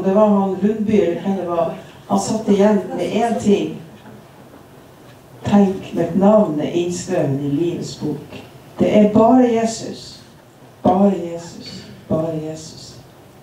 det var han Lundby, eller hvem det var, han satt igjen med en ting. Tenk med navnet innskrevet i livets bok. Det er bare Jesus. Bare Jesus. Bare Jesus.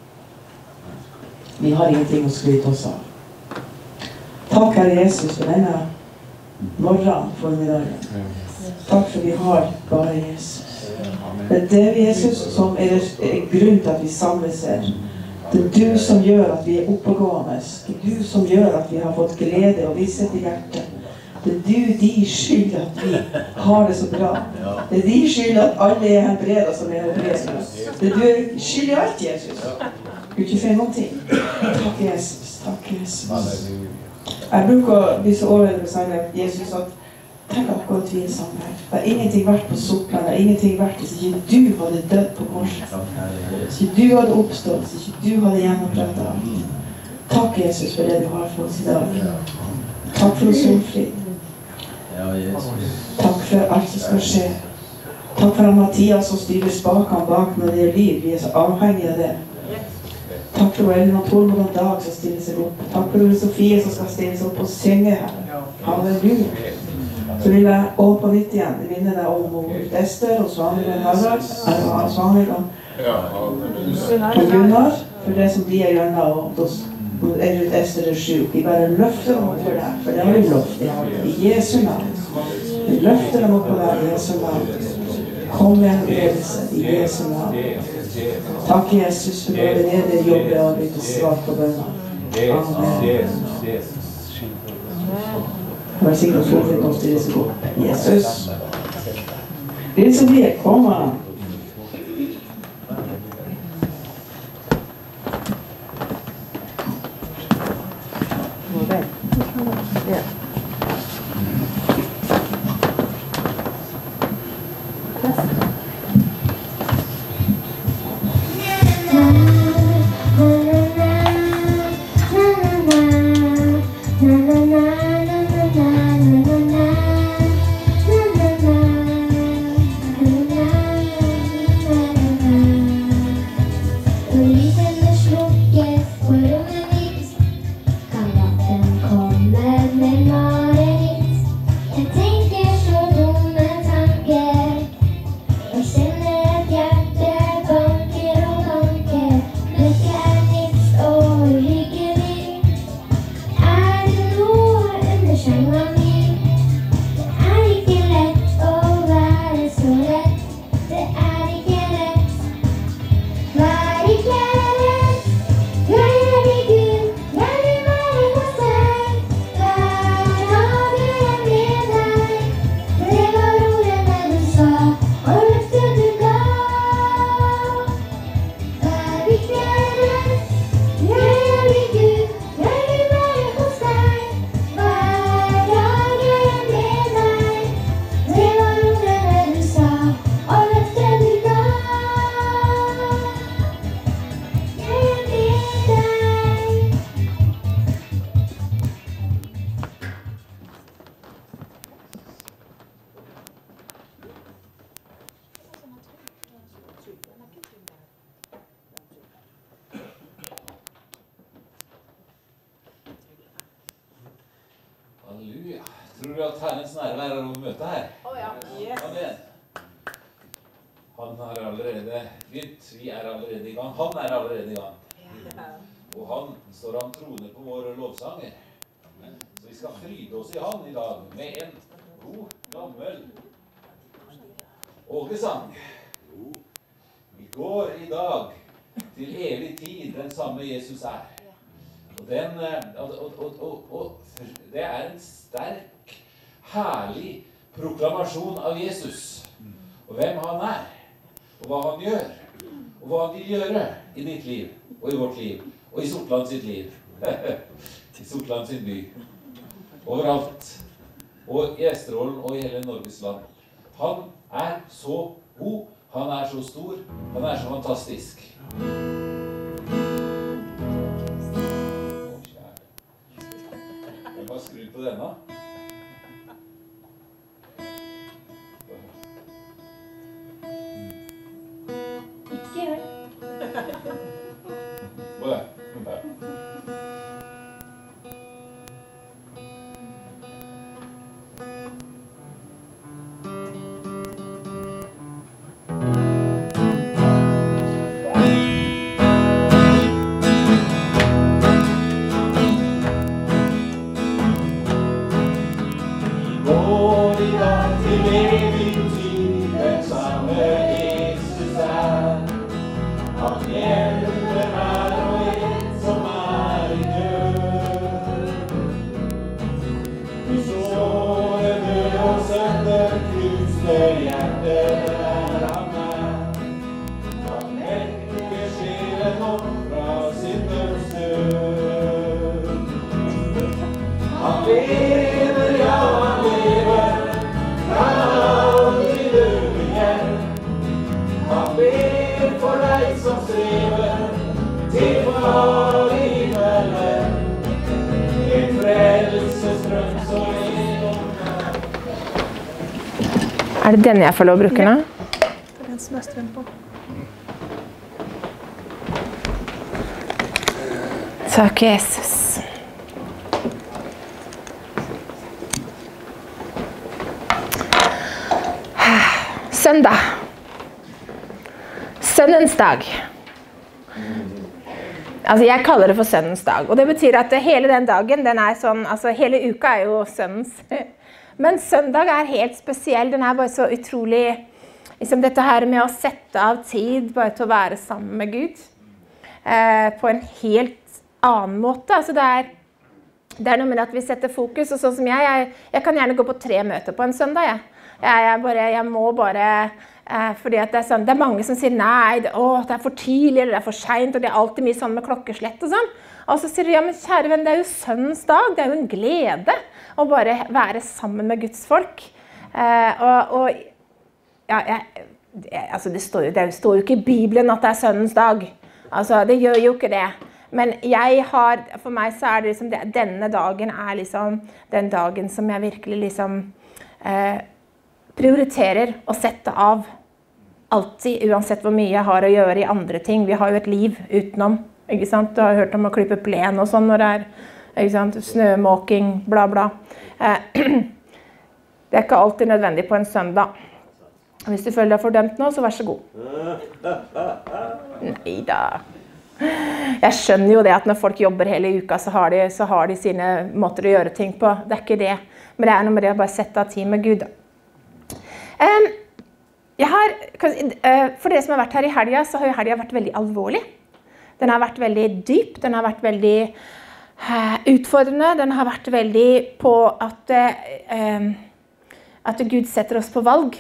Vi har ingenting å skryte oss av. Takk, Herre Jesus, for denne morgenen formiddagen. Takk for vi har bare Jesus. Det er det, Jesus, som er grunn til at vi samles her. Det er du som gjør at vi er oppegående. Det er du som gjør at vi har fått glede og visshet i hjertet. Det er du, de skyld at vi har det så bra. Det er de skyld at alle er helbredet som er helbredet. Det er du skyld i alt, Jesus. Du ikke feil noen ting. Takk, Jesus. Takk, Jesus. Jeg bruker å bli så overvendt med sang av Jesus at tenk akkurat vi er sammen her. Det er ingenting verdt på Sortland. Det er ingenting verdt hvis ikke du hadde dødd på korset. Hvis ikke du hadde oppstått. Hvis ikke du hadde gjennomprettet alt. Takk, Jesus, for det du har for oss i dag. Takk for solfrid. Takk for alt som skal skje. Takk for Mathias som styrer spakene bak når det er liv. Vi er så avhengige av det. Takk for Elina Tormod og Dag som stiller seg opp. Takk for Sofie som skal stille seg opp og synge her. Halleluja. Så vil jeg over på nytt igjen minne deg om Esther og Svanhild Harald, Svanhild og Gunnar, for det som de er gjennom og Esther er syk. Vi bare løfter dem opp for deg, for det har vi lovt i Jesu navn. Vi løfter dem opp på deg i Jesu navn. Kom med en ledelse i Jesu navn. Takk, Jesus, for det allerede jobber og litt svar på bønner. Amen. Vær sikker og solfritt oss til disse gå. Jesus. Det som blir, kom an. Halleluja. Tror du at Herrens nærvær er over møtet her? Amen. Han har allerede begynt. Vi er allerede i gang. Han er allerede i gang. Og han står han troende på våre lovsanger. Så vi skal fryde oss i han i dag med en god, gammel Ågesang. Vi går i dag til evig tid, den samme Jesus er. Og det er en sterk, herlig proklamasjon av Jesus. Og hvem han er, og hva han gjør, og hva han vil gjøre i ditt liv, og i vårt liv, og i Sortland sitt liv. I Sortland sin by. Overalt. Og i Vesterålen og i hele Norges land. Han er så god, han er så stor, han er så fantastisk. Hvem har skrudd på denne? Ikke jeg. Åja. i dag til evig tid, den samme Jesus Han hjelper hver og en som i død. Du så det død og sønder, knuste hjertet Han Han vekker sjelen opp fra syndens død. Han lever, ja han lever, kan aldri dø igjen. Han ber for deg som strever, til far i himmelen. En frelsestrøm som det denne jeg får lov å bruke nå? Det den som strøm på. Takk, Jesus. Søndag. Sønnens dag. Altså, jeg kaller det for sønnens dag. Og det betyr at hele den dagen, den sånn, altså hele uka jo sønnens. Men søndag helt spesiell. Den bare så utrolig, liksom dette her med å sette av tid bare til å være sammen med Gud. På en helt annen måte. Altså det noe med at vi setter fokus, og sånn som jeg kan gjerne gå på 3 møter på en søndag, jeg må bare, fordi at det sånn, det mange som sier nei, det for tidlig, eller det for sent, og det alltid mye sånn med klokkeslett og sånn. Og så sier du, ja, men kjære venn, det jo sønnens dag, det jo en glede å bare være sammen med Guds folk. Altså det står jo ikke i Bibelen at det sønnens dag. Altså, det gjør jo ikke det. Men for meg så det liksom, denne dagen liksom den dagen som jeg virkelig liksom prioriterer å sette av alltid, uansett hvor mye jeg har å gjøre i andre ting. Vi har jo et liv utenom, ikke sant? Du har hørt om å klippe plen og sånn når det ikke sant? Snømåking, bla bla. Det ikke alltid nødvendig på en søndag. Hvis du føler deg fordømt nå, så vær så god. Neida. Jeg skjønner jo det at når folk jobber hele uka, så har de sine måter å gjøre ting på. Det ikke det. Men det noe med det å bare sette av tid med Gud. For dere som har vært her i helga, så har jo helga vært veldig alvorlig. Den har vært veldig dyp, den har vært veldig utfordrende, den har vært veldig på at Gud setter oss på valg.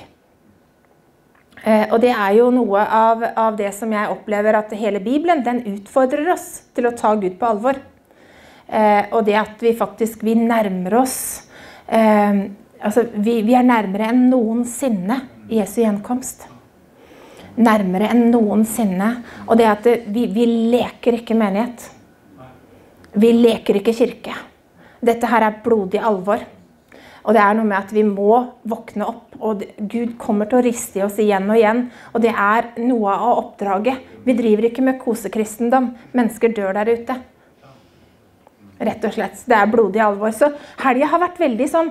Og det jo noe av det som jeg opplever at hele Bibelen, den utfordrer oss til å ta Gud på alvor. Og det at vi faktisk, vi nærmer oss, altså vi nærmere enn noensinne i Jesu gjenkomst. Nærmere enn noensinne. Og det at vi leker ikke menighet. Vi leker ikke kirke. Dette her blodig alvor. Og det noe med at vi må våkne opp, og Gud kommer til å riste i oss igjen og igjen. Og det noe av oppdraget. Vi driver ikke med kosekristendom. Mennesker dør der ute. Rett og slett. Det blodig alvor. Så helgen har vært veldig sånn,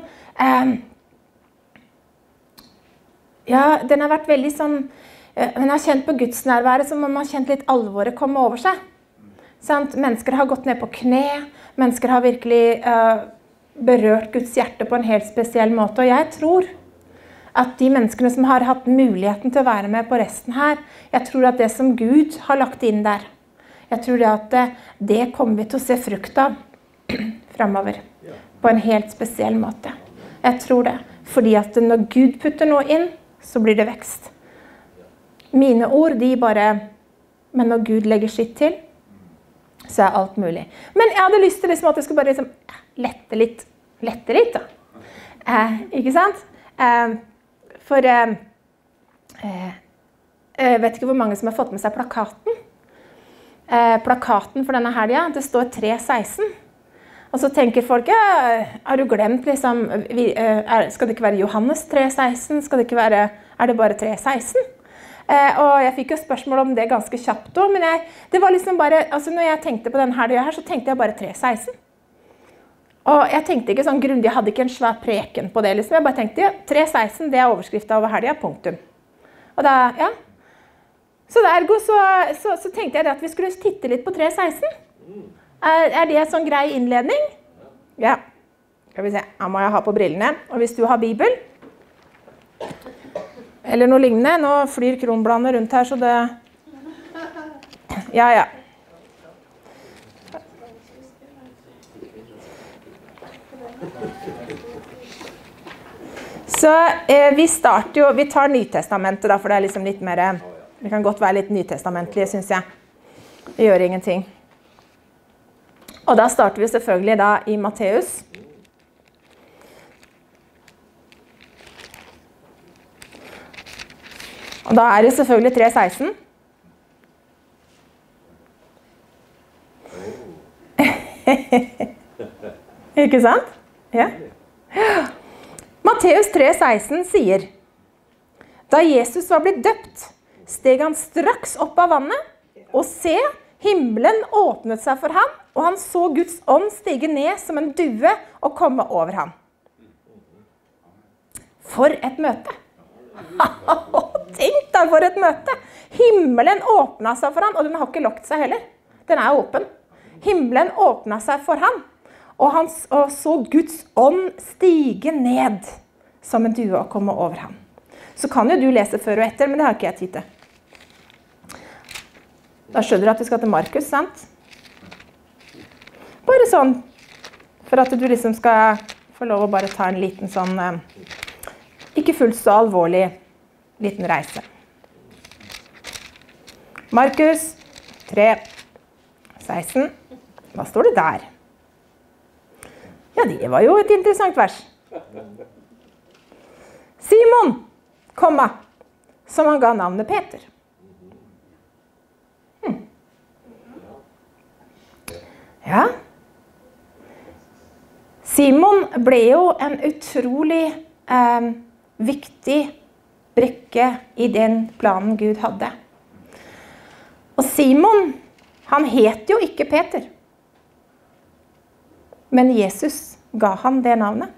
den har vært veldig sånn, man har kjent på Guds nærvære, som om man har kjent litt alvoret komme over seg. Sant? Mennesker har gått ned på kne, mennesker har virkelig berørt Guds hjerte på en helt spesiell måte, og jeg tror at de menneskene som har hatt muligheten til å være med på resten her, jeg tror at det som Gud har lagt inn der, jeg tror at det kommer vi til å se frukt av fremover, på en helt spesiell måte. Jeg tror det, fordi at når Gud putter noe inn, så blir det vekst. Mine ord, men når Gud legger sitt til, så alt mulig. Men jeg hadde lyst til liksom at jeg skulle bare liksom lette litt da. Ikke sant? Jeg vet ikke hvor mange som har fått med seg plakaten. Plakaten for denne helgen, det står 3:16. Og så tenker folk, har du glemt liksom, skal det ikke være Johannes 3:16? Skal det ikke være, det bare 3:16? Og jeg fikk jo spørsmål om det ganske kjapt også, men det var liksom bare, altså når jeg tenkte på denne helgen her, så tenkte jeg bare 3:16. Og jeg tenkte ikke sånn grundig, jeg hadde ikke en svær preken på det liksom, jeg bare tenkte, 3:16, det overskriften over helgen, punktum. Og da, ja. Så ergo så tenkte jeg at vi skulle titte litt på 3:16. Det en sånn grei innledning? Ja. Skal vi se, nå må jeg ha på brillene. Og hvis du har Bibel, Eller noe lignende. Nå flyr kronbladene rundt her, så det... Ja, ja. Så vi starter jo, vi tar Nytestamentet da, for det er liksom litt mer, det kan godt være litt nytestamentlige, synes jeg. Det gjør ingenting. Og da starter vi selvfølgelig da i Matteus. Og da er det selvfølgelig 3:16. Ikke sant? Ja. Matteus 3:16 sier: Da Jesus var blitt døpt, steg han straks opp av vannet, og se, himmelen åpnet seg for ham, og han så Guds ånd stige ned som en due og komme over ham. For et møte! Tenk deg for et møte! Himmelen åpnet seg for ham, og den har ikke lukket seg heller. Den er åpen. Himmelen åpnet seg for ham, og han så Guds ånd stige ned som en due og komme over ham. Så kan jo du lese før og etter, men det har ikke jeg tid til. Da skjønner du at vi skal til Markus, sant? Bare sånn, for at du liksom skal få lov å bare ta en liten sånn, ikke fullt så alvorlig, liten reise. Markus 3:16. Hva står det der? Ja, det var jo et interessant vers. Simon, komma, som han ga navnet Peter. Ja. Simon ble jo en utrolig viktig brikke i den planen Gud hadde. Og Simon, han het jo ikke Peter. Men Jesus ga han det navnet.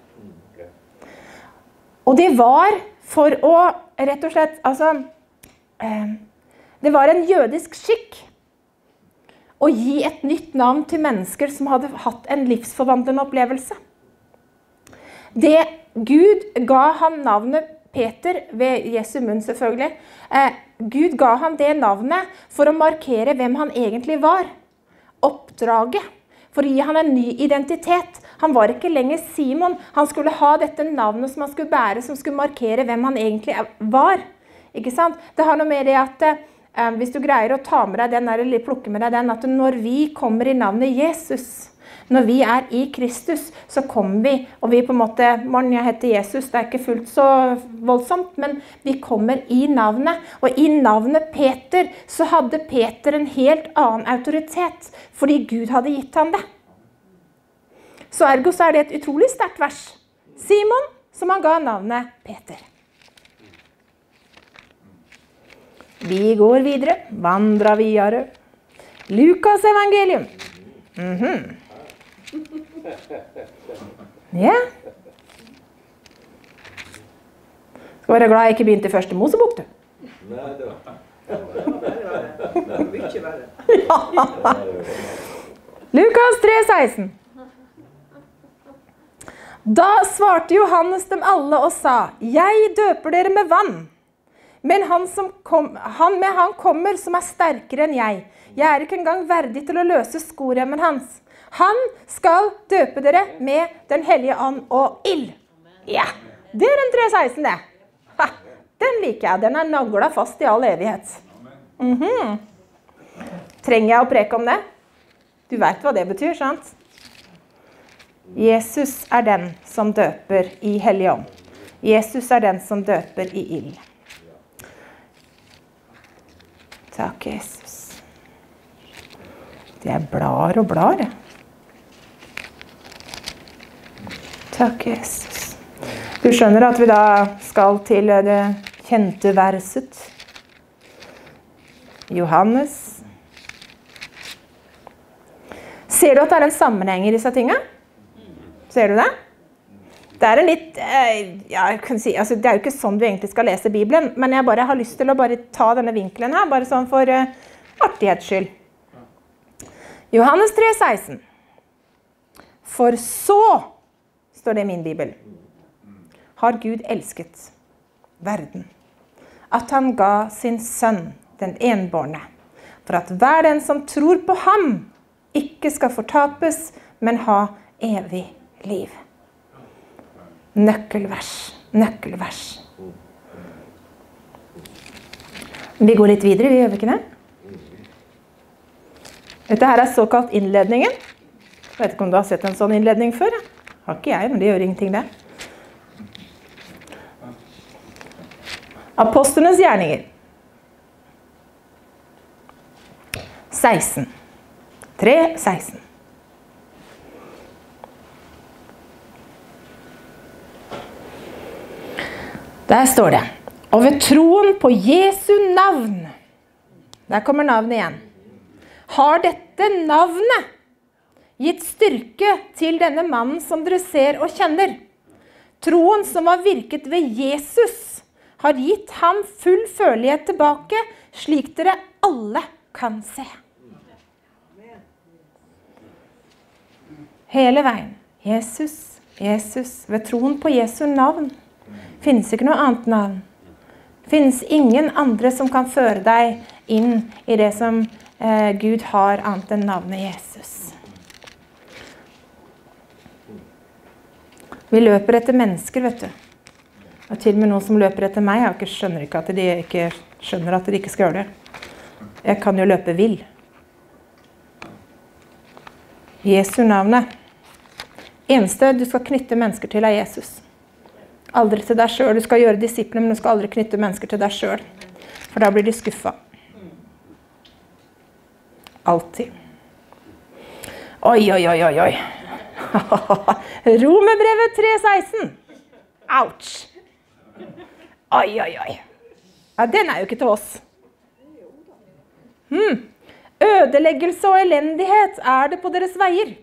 Og det var for å, rett og slett, altså, det var en jødisk skikk å gi et nytt navn til mennesker som hadde hatt en livsforvandlende opplevelse. Det Gud ga han navnet Peter, ved Jesu munn selvfølgelig, Gud ga han det navnet for å markere hvem han egentlig var. Oppdraget. For å gi han en ny identitet. Han var ikke lenger Simon. Han skulle ha dette navnet som han skulle bære, som skulle markere hvem han egentlig var. Ikke sant? Det har noe med det at hvis du greier å ta med deg den, eller plukke med deg den, at når vi kommer i navnet Jesus, når vi er i Kristus, så kommer vi, og vi på en måte, morgen jeg heter Jesus, det er ikke fullt så voldsomt, men vi kommer i navnet, og i navnet Peter, så hadde Peter en helt annen autoritet, fordi Gud hadde gitt han det. Så ergo så er det et utrolig sterkt vers. Simon, som han ga navnet Peter. Vi går videre, vandrer videre. Lukas evangelium. Ja. Skal være glad jeg ikke begynte i første Mosebok, du. Nei, det var mye verre. Lukas 3:16. Da svarte Johannes dem alle og sa, jeg døper dere med vann, men han kommer som er sterkere enn jeg. Jeg er ikke engang verdig til å løse skoremmen hans. Han skal døpe dere med den hellige ånd og ild. Ja, det er den 3:16 det. Ha, den liker jeg. Den er naglet fast i all evighet. Trenger jeg å preke om det? Du vet hva det betyr, sant? Jesus er den som døper i hellige ånd. Jesus er den som døper i ild. Takk, Jesus. Det er blar og blar, det. Takk, Jesus. Du skjønner at vi da skal til det kjente verset. Johannes. Ser du at det er en sammenheng i disse tingene? Ser du det? Det er en litt, ja, jeg kan si, altså det er jo ikke sånn du egentlig skal lese Bibelen, men jeg bare har lyst til å bare ta denne vinkelen her, bare sånn for artighets skyld. Johannes 3:16. For så, står det i min Bibel, har Gud elsket verden, at han ga sin sønn, den enbårne, for at hver den som tror på ham, ikke skal fortapes, men ha evig liv. Nøkkelvers, nøkkelvers. Vi går litt videre, vi gjør ikke det? Dette her såkalt innledningen. Jeg vet ikke om du har sett en sånn innledning før. Har ikke jeg, men det gjør ingenting det. Apostlenes gjerninger. 16. 3:16. Der står det, og ved troen på Jesu navn, der kommer navnet igjen, har dette navnet gitt styrke til denne mannen som dere ser og kjenner. Troen som har virket ved Jesus har gitt ham full følelighet tilbake, slik dere alle kan se. Hele veien. Jesus, Jesus. Ved troen på Jesu navn finnes ikke noe annet navn. Finnes ingen andre som kan føre deg inn i det som Gud har annet enn navnet Jesus. Vi løper etter mennesker, vet du. Og til og med noen som løper etter meg, jeg skjønner ikke at de ikke skjønner at de ikke skal gjøre det. Jeg kan jo løpe vill. Jesu navnet. Eneste du skal knytte mennesker til er Jesus. Aldri til deg selv. Du skal gjøre disiplene, men du skal aldri knytte mennesker til deg selv. For da blir de skuffet. Alltid. Oi, oi, oi, oi, oi. Romerbrevet 3:16. Ouch. Oi, oi, oi. Ja, den er jo ikke til oss. Ødeleggelse og elendighet er det på deres veier.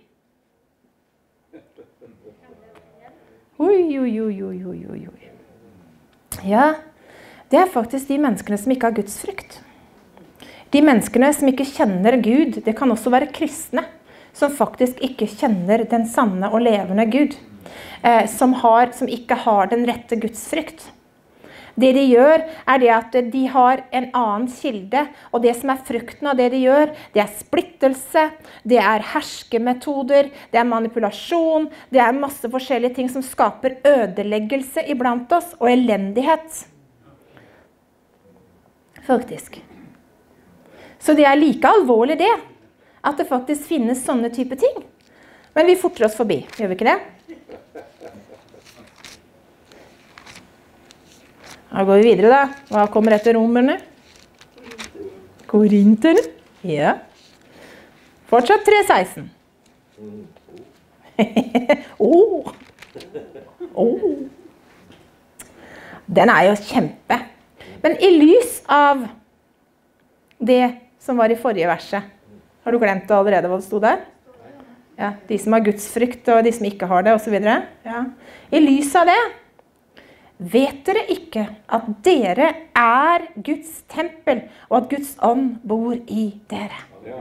Oi, oi, oi, oi, oi, oi, oi. Ja, det er faktisk de menneskene som ikke har Guds frykt. De menneskene som ikke kjenner Gud, det kan også være kristne, som faktisk ikke kjenner den sanne og levende Gud, som ikke har den rette Guds frykt. Det de gjør er det at de har en annen kilde, og det som er frukten av det de gjør, det er splittelse, det er herskemetoder, det er manipulasjon, det er masse forskjellige ting som skaper ødeleggelse iblant oss, og elendighet. Faktisk. Så det er like alvorlig det, at det faktisk finnes sånne type ting. Men vi forter oss forbi, gjør vi ikke det? Da går vi videre da. Hva kommer etter romerne? Korinterne. Ja. Fortsatt 3:16. Den er jo kjempe. Men i lys av det som var i forrige verset, har du glemt allerede hva det stod der? Ja, de som har Guds frykt og de som ikke har det, og så videre. Ja. I lys av det, vet dere ikke at dere er Guds tempel, og at Guds ånd bor i dere?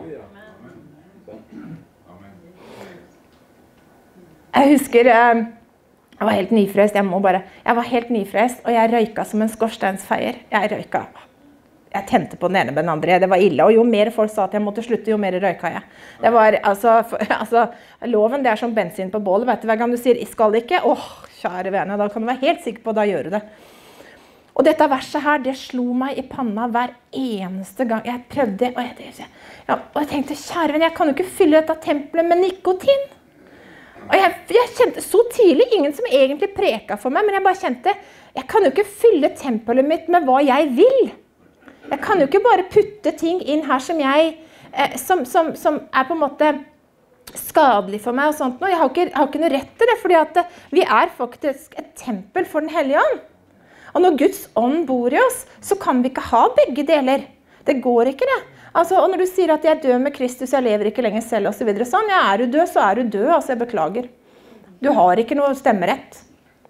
Jeg husker, jeg var helt nyfrelst, jeg var helt nyfrelst, og jeg røyka som en skorsteinsfeier. Jeg røyka. Jeg tente på den ene med den andre, det var ille, og jo mer folk sa at jeg måtte slutte, jo mer røyka jeg. Det var, loven, det er som bensin på bålet, vet du, hver gang du sier, jeg skal ikke, kjære vene, da kan du være helt sikker på å da gjøre det. Og dette verset her, det slo meg i panna hver eneste gang jeg prøvde, og jeg tenkte, kjære vene, jeg kan jo ikke fylle dette tempelet med nikotin. Og jeg kjente så tidlig, ingen som egentlig preka for meg, men jeg bare kjente, jeg kan jo ikke fylle tempelet mitt med hva jeg vil. Jeg kan jo ikke bare putte ting inn her som som er på en måte skadelig for meg og sånt. Jeg har ikke noe rett til det, fordi at vi er faktisk et tempel for den hellige ånd. Og når Guds ånd bor i oss, så kan vi ikke ha begge deler. Det går ikke det. Og når du sier at jeg er død med Kristus, jeg lever ikke lenger selv og så videre sånn, ja, er du død, så er du død, jeg beklager. Du har ikke noe stemmerett.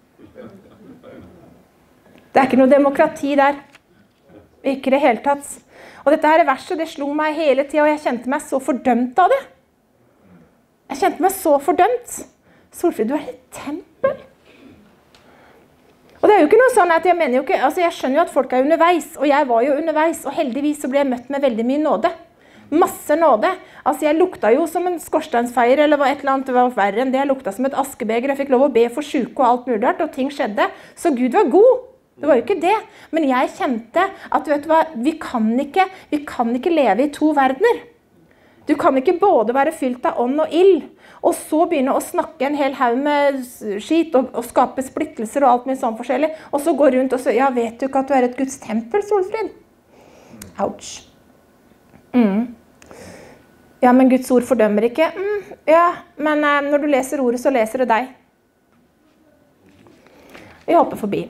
Det er ikke noe demokrati der. Ikke det hele tatt. Og dette her verset, det slo meg hele tiden, og jeg kjente meg så fordømt av det. Jeg kjente meg så fordømt. Solfrid, du er et tempel. Og det er er jo ikke noe sånn at jeg mener jo ikke, altså jeg skjønner jo at folk er underveis, og jeg var jo underveis, og heldigvis så ble jeg møtt med veldig mye nåde. Masse nåde. Altså jeg lukta jo som en skorsteinsfeier, eller et eller annet, det var verre enn det. Jeg lukta som et askebeger, jeg fikk lov å be for syke og alt mulig rart, og ting skjedde. Så Gud var god. Det var jo ikke det. Men jeg kjente at, vet du hva, vi kan ikke leve i to verdener. Du kan ikke både være fylt av ånd og ild, og så begynne å snakke en hel haug med skit, og skape splittelser og alt mye sånn forskjellig, og så gå rundt og si, ja, vet du ikke at du er et Guds tempel, Solfrid? Ouch. Ja, men Guds ord fordømmer ikke. Ja, men når du leser ordet, så leser det deg. Vi hopper forbi.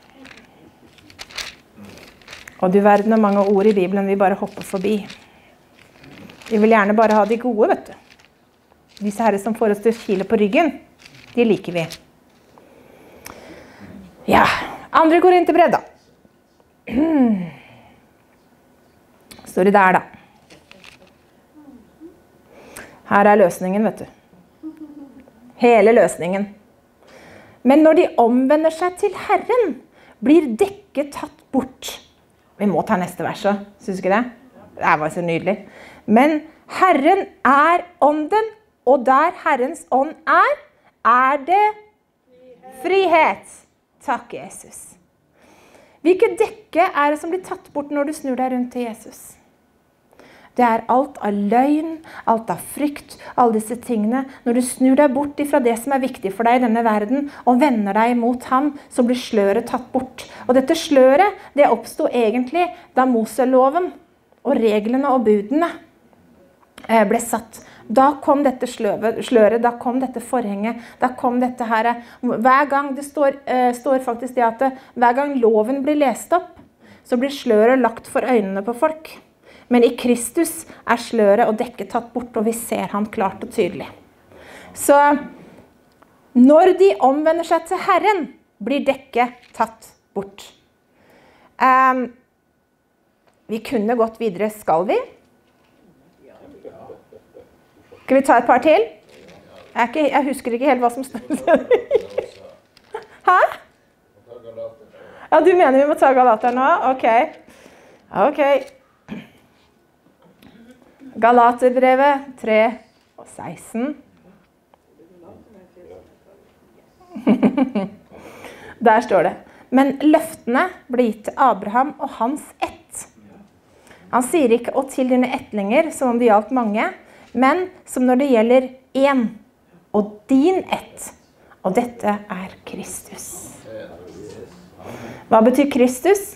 Og du verden av mange ord i Bibelen vi bare hopper forbi. Vi vil gjerne bare ha de gode, vet du. Disse herre som får oss til å kile på ryggen, de liker vi. Ja, 2. Korinterbrev da. Står det der da. Her er løsningen, vet du. Hele løsningen. Men når de omvender seg til Herren, blir dekket tatt bort. Vi må ta neste verset, synes du ikke det? Det var så nydelig. Men Herren er ånden, og der Herrens ånd er det frihet. Takk, Jesus. Hvilket dekke er det som blir tatt bort når du snur deg rundt til Jesus? Det er alt av løgn, alt av frykt, alle disse tingene. Når du snur deg bort fra det som er viktig for deg i denne verden, og vender deg mot ham, så blir sløret tatt bort. Og dette sløret, det oppstod egentlig da Moseloven og reglene og budene ble satt. Da kom dette sløret, da kom dette forhenget, da kom dette her. Hver gang det står faktisk det at hver gang loven blir lest opp, så blir sløret lagt for øynene på folk. Men i Kristus er sløret og dekket tatt bort, og vi ser han klart og tydelig. Så når de omvender seg til Herren, blir dekket tatt bort. Vi kunne gått videre, skal vi? Skal vi ta et par til? Jeg husker ikke helt hva som står. Hæ? Ja, du mener vi må ta Galater nå? Ok. Galaterbrevet 3:16. Der står det. Men løftene ble gitt til Abraham og hans ett. Han sier ikke «og til dine ettlinger», som om det gjaldt mange, men som når det gjelder en, og din ett. Og dette er Kristus. Hva betyr Kristus?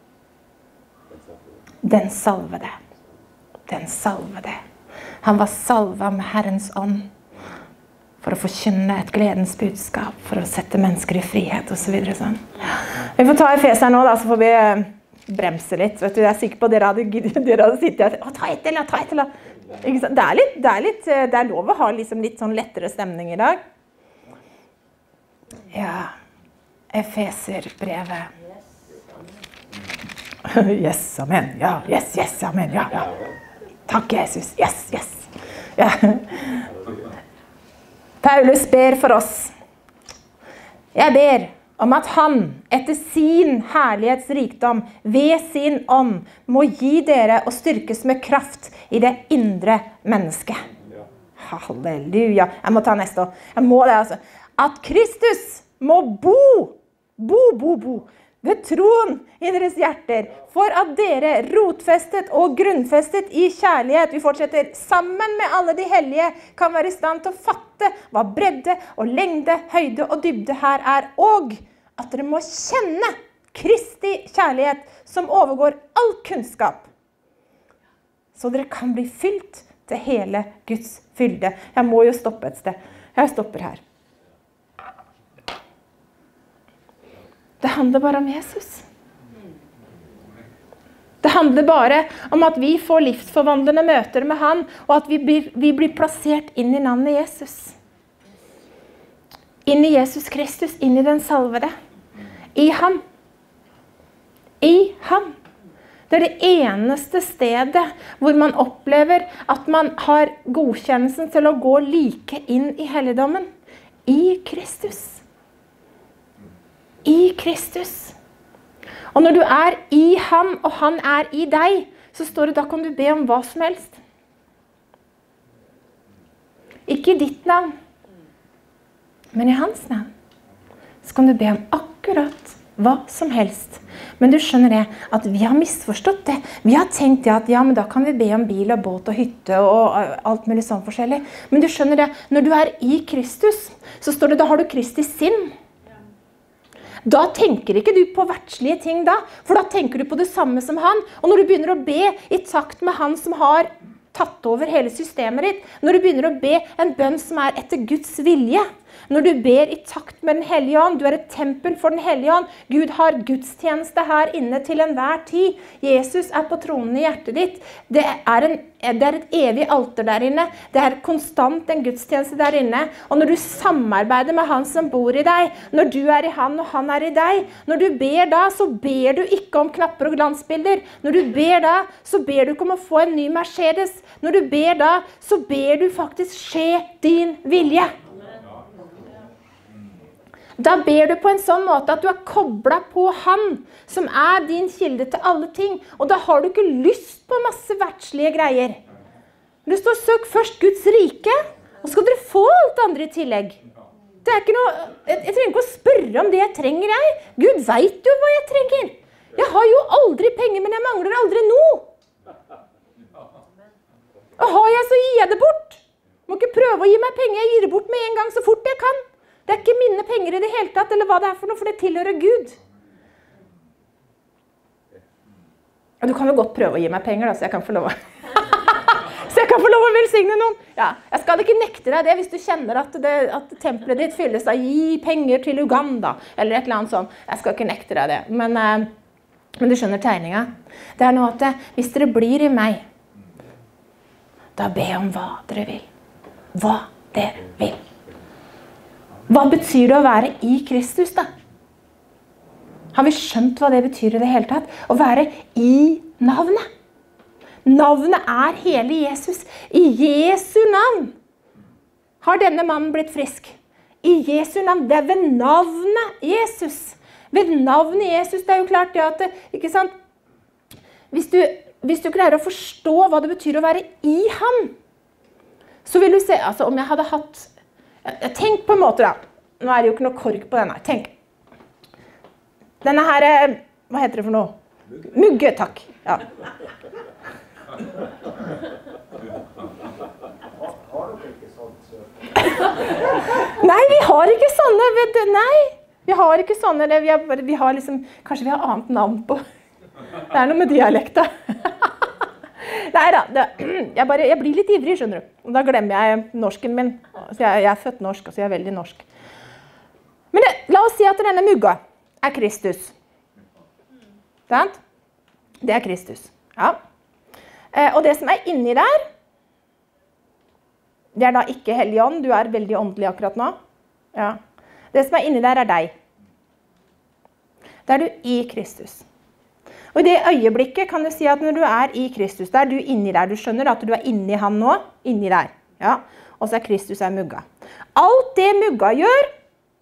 Den salvede. Den salvede. Han var salva med Herrens ånd for å forkynne et gledens budskap, for å sette mennesker i frihet og så videre sånn. Vi får ta Efeseren nå da, så får vi bremse litt. Vet du, jeg er sikker på at dere hadde sittet og ta et eller. Det er lov å ha liksom litt sånn lettere stemning i dag. Ja, Efeserbrevet. Yes, amen. Ja, yes, amen. Ja. Takk, Jesus. Yes. Ja. Paulus ber for oss. Jeg ber om at han, etter sin herlighetsrikdom, ved sin ånd, må gi dere og styrkes med kraft i det indre mennesket. Halleluja. Jeg må ta neste år. Jeg må det, altså. At Kristus må bo ved troen i deres hjerter, for at dere rotfestet og grunnfestet i kjærlighet, vi fortsetter, sammen med alle de hellige, kan være i stand til å fatte hva bredde og lengde, høyde og dybde her er, og at dere må kjenne Kristi kjærlighet som overgår all kunnskap, så dere kan bli fylt til hele Guds fylde. Jeg må jo stoppe et sted. Jeg stopper her. Det handler bare om Jesus. Det handler bare om at vi får livsforvandlende møter med han, og at vi blir plassert inn i navnet Jesus. Inn i Jesus Kristus, inn i den salvede. I ham. I ham. Det er det eneste stedet hvor man opplever at man har godkjennelsen til å gå like inn i helligdommen. I Kristus. I Kristus. Og når du er i ham, og han er i deg, så står det, da kan du be om hva som helst. Ikke i ditt navn, men i hans navn. Så kan du be om akkurat hva som helst. Men du skjønner det, at vi har misforstått det. Vi har tenkt det at, ja, men da kan vi be om bil og båt og hytte og alt mulig sånn forskjellig. Men du skjønner det, når du er i Kristus, så står det, da har du Kristi sinn. Da tenker ikke du på verdslige ting da, for da tenker du på det samme som han. Og når du begynner å be i takt med han som har tatt over hele systemet ditt, når du begynner å be en bønn som er etter Guds vilje, når du ber i takt med den hellige ånd, du er et tempel for den hellige ånd, Gud har gudstjeneste her inne til enhver tid, Jesus er på tronen i hjertet ditt, det er et evig alter der inne, det er konstant en gudstjeneste der inne, og når du samarbeider med han som bor i deg, når du er i han og han er i deg, når du ber da, så ber du ikke om knapper og glansbilder, når du ber da, så ber du ikke om å få en ny Mercedes, når du ber da, så ber du faktisk skje din vilje. Da ber du på en sånn måte at du er koblet på han, som er din kilde til alle ting. Og da har du ikke lyst på masse verdslige greier. Det står, søk først Guds rike, og så skal dere få alt andre i tillegg. Det er ikke noe, jeg trenger ikke å spørre om det jeg trenger, jeg. Gud vet jo hva jeg trenger. Jeg har jo aldri penger, men jeg mangler aldri noe. Og har jeg, så gir jeg det bort. Må ikke prøve å gi meg penger, jeg gir det bort med en gang så fort jeg kan. Det er ikke mine penger i det hele tatt, eller hva det er for noe, for det tilhører Gud. Du kan jo godt prøve å gi meg penger, da, så jeg kan få lov å velsigne noen. Ja, jeg skal ikke nekte deg det hvis du kjenner at tempelet ditt fylles av gi penger til Uganda, eller et eller annet sånt. Jeg skal ikke nekte deg det, men du skjønner tegninga. Det er noe at hvis dere blir i meg, da be om hva dere vil. Hva dere vil. Hva betyr det å være i Kristus da? Har vi skjønt hva det betyr i det hele tatt? Å være i navnet. Navnet er hele Jesus. I Jesu navn har denne mannen blitt frisk. I Jesu navn. Det er ved navnet Jesus. Ved navnet Jesus, det er jo klart det at, ikke sant? Hvis du greier å forstå hva det betyr å være i ham, så vil du se, altså om jeg hadde hatt tenk på en måte da. Nå er det jo ikke noe kork på denne. Tenk. Denne her, hva heter det for noe? Mugge, takk. Ja. Nei, vi har ikke sånne, vet du. Nei, vi har ikke sånne. Vi har liksom, kanskje vi har annet navn på. Det er noe med dialekta. Neida, jeg blir litt ivrig, skjønner du. Og da glemmer jeg norsken min. Så jeg er født norsk, og så jeg er veldig norsk. Men la oss si at denne mugga er Kristus. Sant? Det er Kristus. Ja. Og det som er inni der, det er da ikke hellig ånd. Du er veldig åndelig akkurat nå. Ja. Det som er inni der er deg. Da er du i Kristus. Og i det øyeblikket kan du si at når du er i Kristus, da er du inni der. Du skjønner at du er inni han nå, inni der. Ja. Og så er Kristus er mugga. Alt det mugga gjør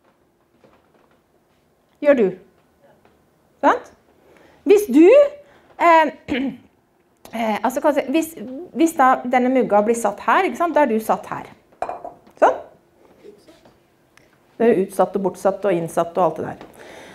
du. Sant? Hvis du, altså kanskje, hvis da denne mugga blir satt her, ikke sant? Da er du satt her. Sånn? Det er utsatt og bortsatt og innsatt og alt det der.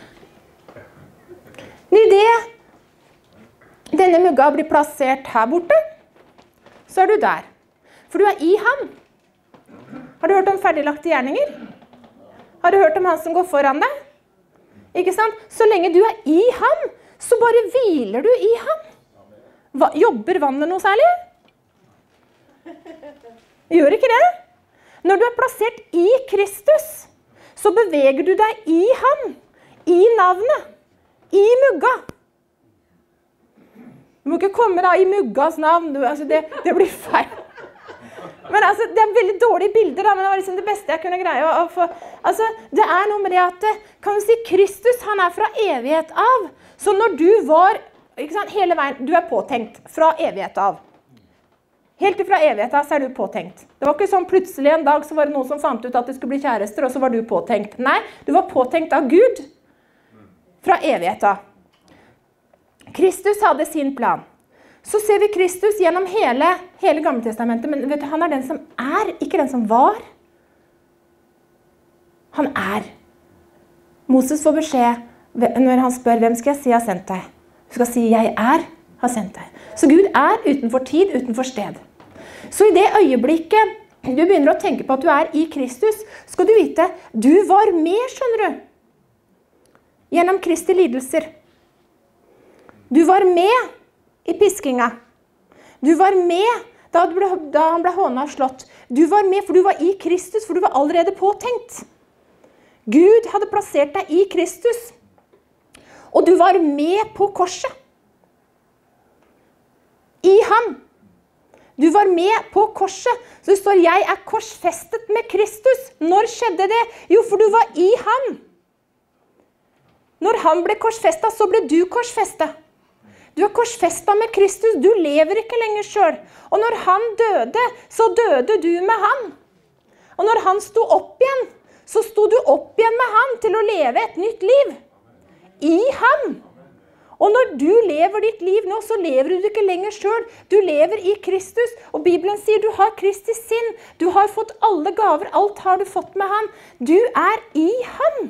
I det denne mugga blir plassert her borte, så er du der. For du er i ham. Har du hørt om ferdiglagte gjerninger? Har du hørt om han som går foran deg? Ikke sant? Så lenge du er i ham, så bare hviler du i ham. Jobber vannet noe særlig? Gjør ikke det? Når du er plassert i Kristus, så beveger du deg i ham, i navnet, i mugga. Du må ikke komme da i muggas navn, altså det blir feil. Men altså, det er veldig dårlige bilder, da, men det var liksom det beste jeg kunne greie å få. Altså, det er noe med det at, kan du si, Kristus, han er fra evighet av. Så når du var, ikke sant, hele veien, du er påtenkt fra evighet av. Helt ifra evighet av så er du påtenkt. Det var ikke sånn plutselig en dag så var det noen som fant ut at det skulle bli kjærester, og så var du påtenkt. Nei, du var påtenkt av Gud. fra evigheten. Kristus hadde sin plan. Så ser vi Kristus gjennom hele Gamle Testamentet, men vet du, han er den som er, ikke den som var. Han er. Moses får beskjed når han spør, hvem skal jeg si har sendt deg? Du skal si, jeg er, har sendt deg. Så Gud er utenfor tid, utenfor sted. Så i det øyeblikket du begynner å tenke på at du er i Kristus, skal du vite, du var med, skjønner du, gjennom Kristi lidelser. Du var med i piskinga. Du var med da han ble hånet og slått. Du var med, for du var i Kristus, for du var allerede påtenkt. Gud hadde plassert deg i Kristus, og du var med på korset. I ham. Du var med på korset. Så det står, jeg er korsfestet med Kristus. Når skjedde det? Jo, for du var i ham. Når han ble korsfestet, så ble du korsfestet. Du er korsfestet med Kristus. Du lever ikke lenger selv. Og når han døde, så døde du med han. Og når han sto opp igjen, så sto du opp igjen med han til å leve et nytt liv. I ham. Og når du lever ditt liv nå, så lever du ikke lenger selv. Du lever i Kristus, og Bibelen sier du har Kristi sinn. Du har fått alle gaver, alt har du fått med han. Du er i han.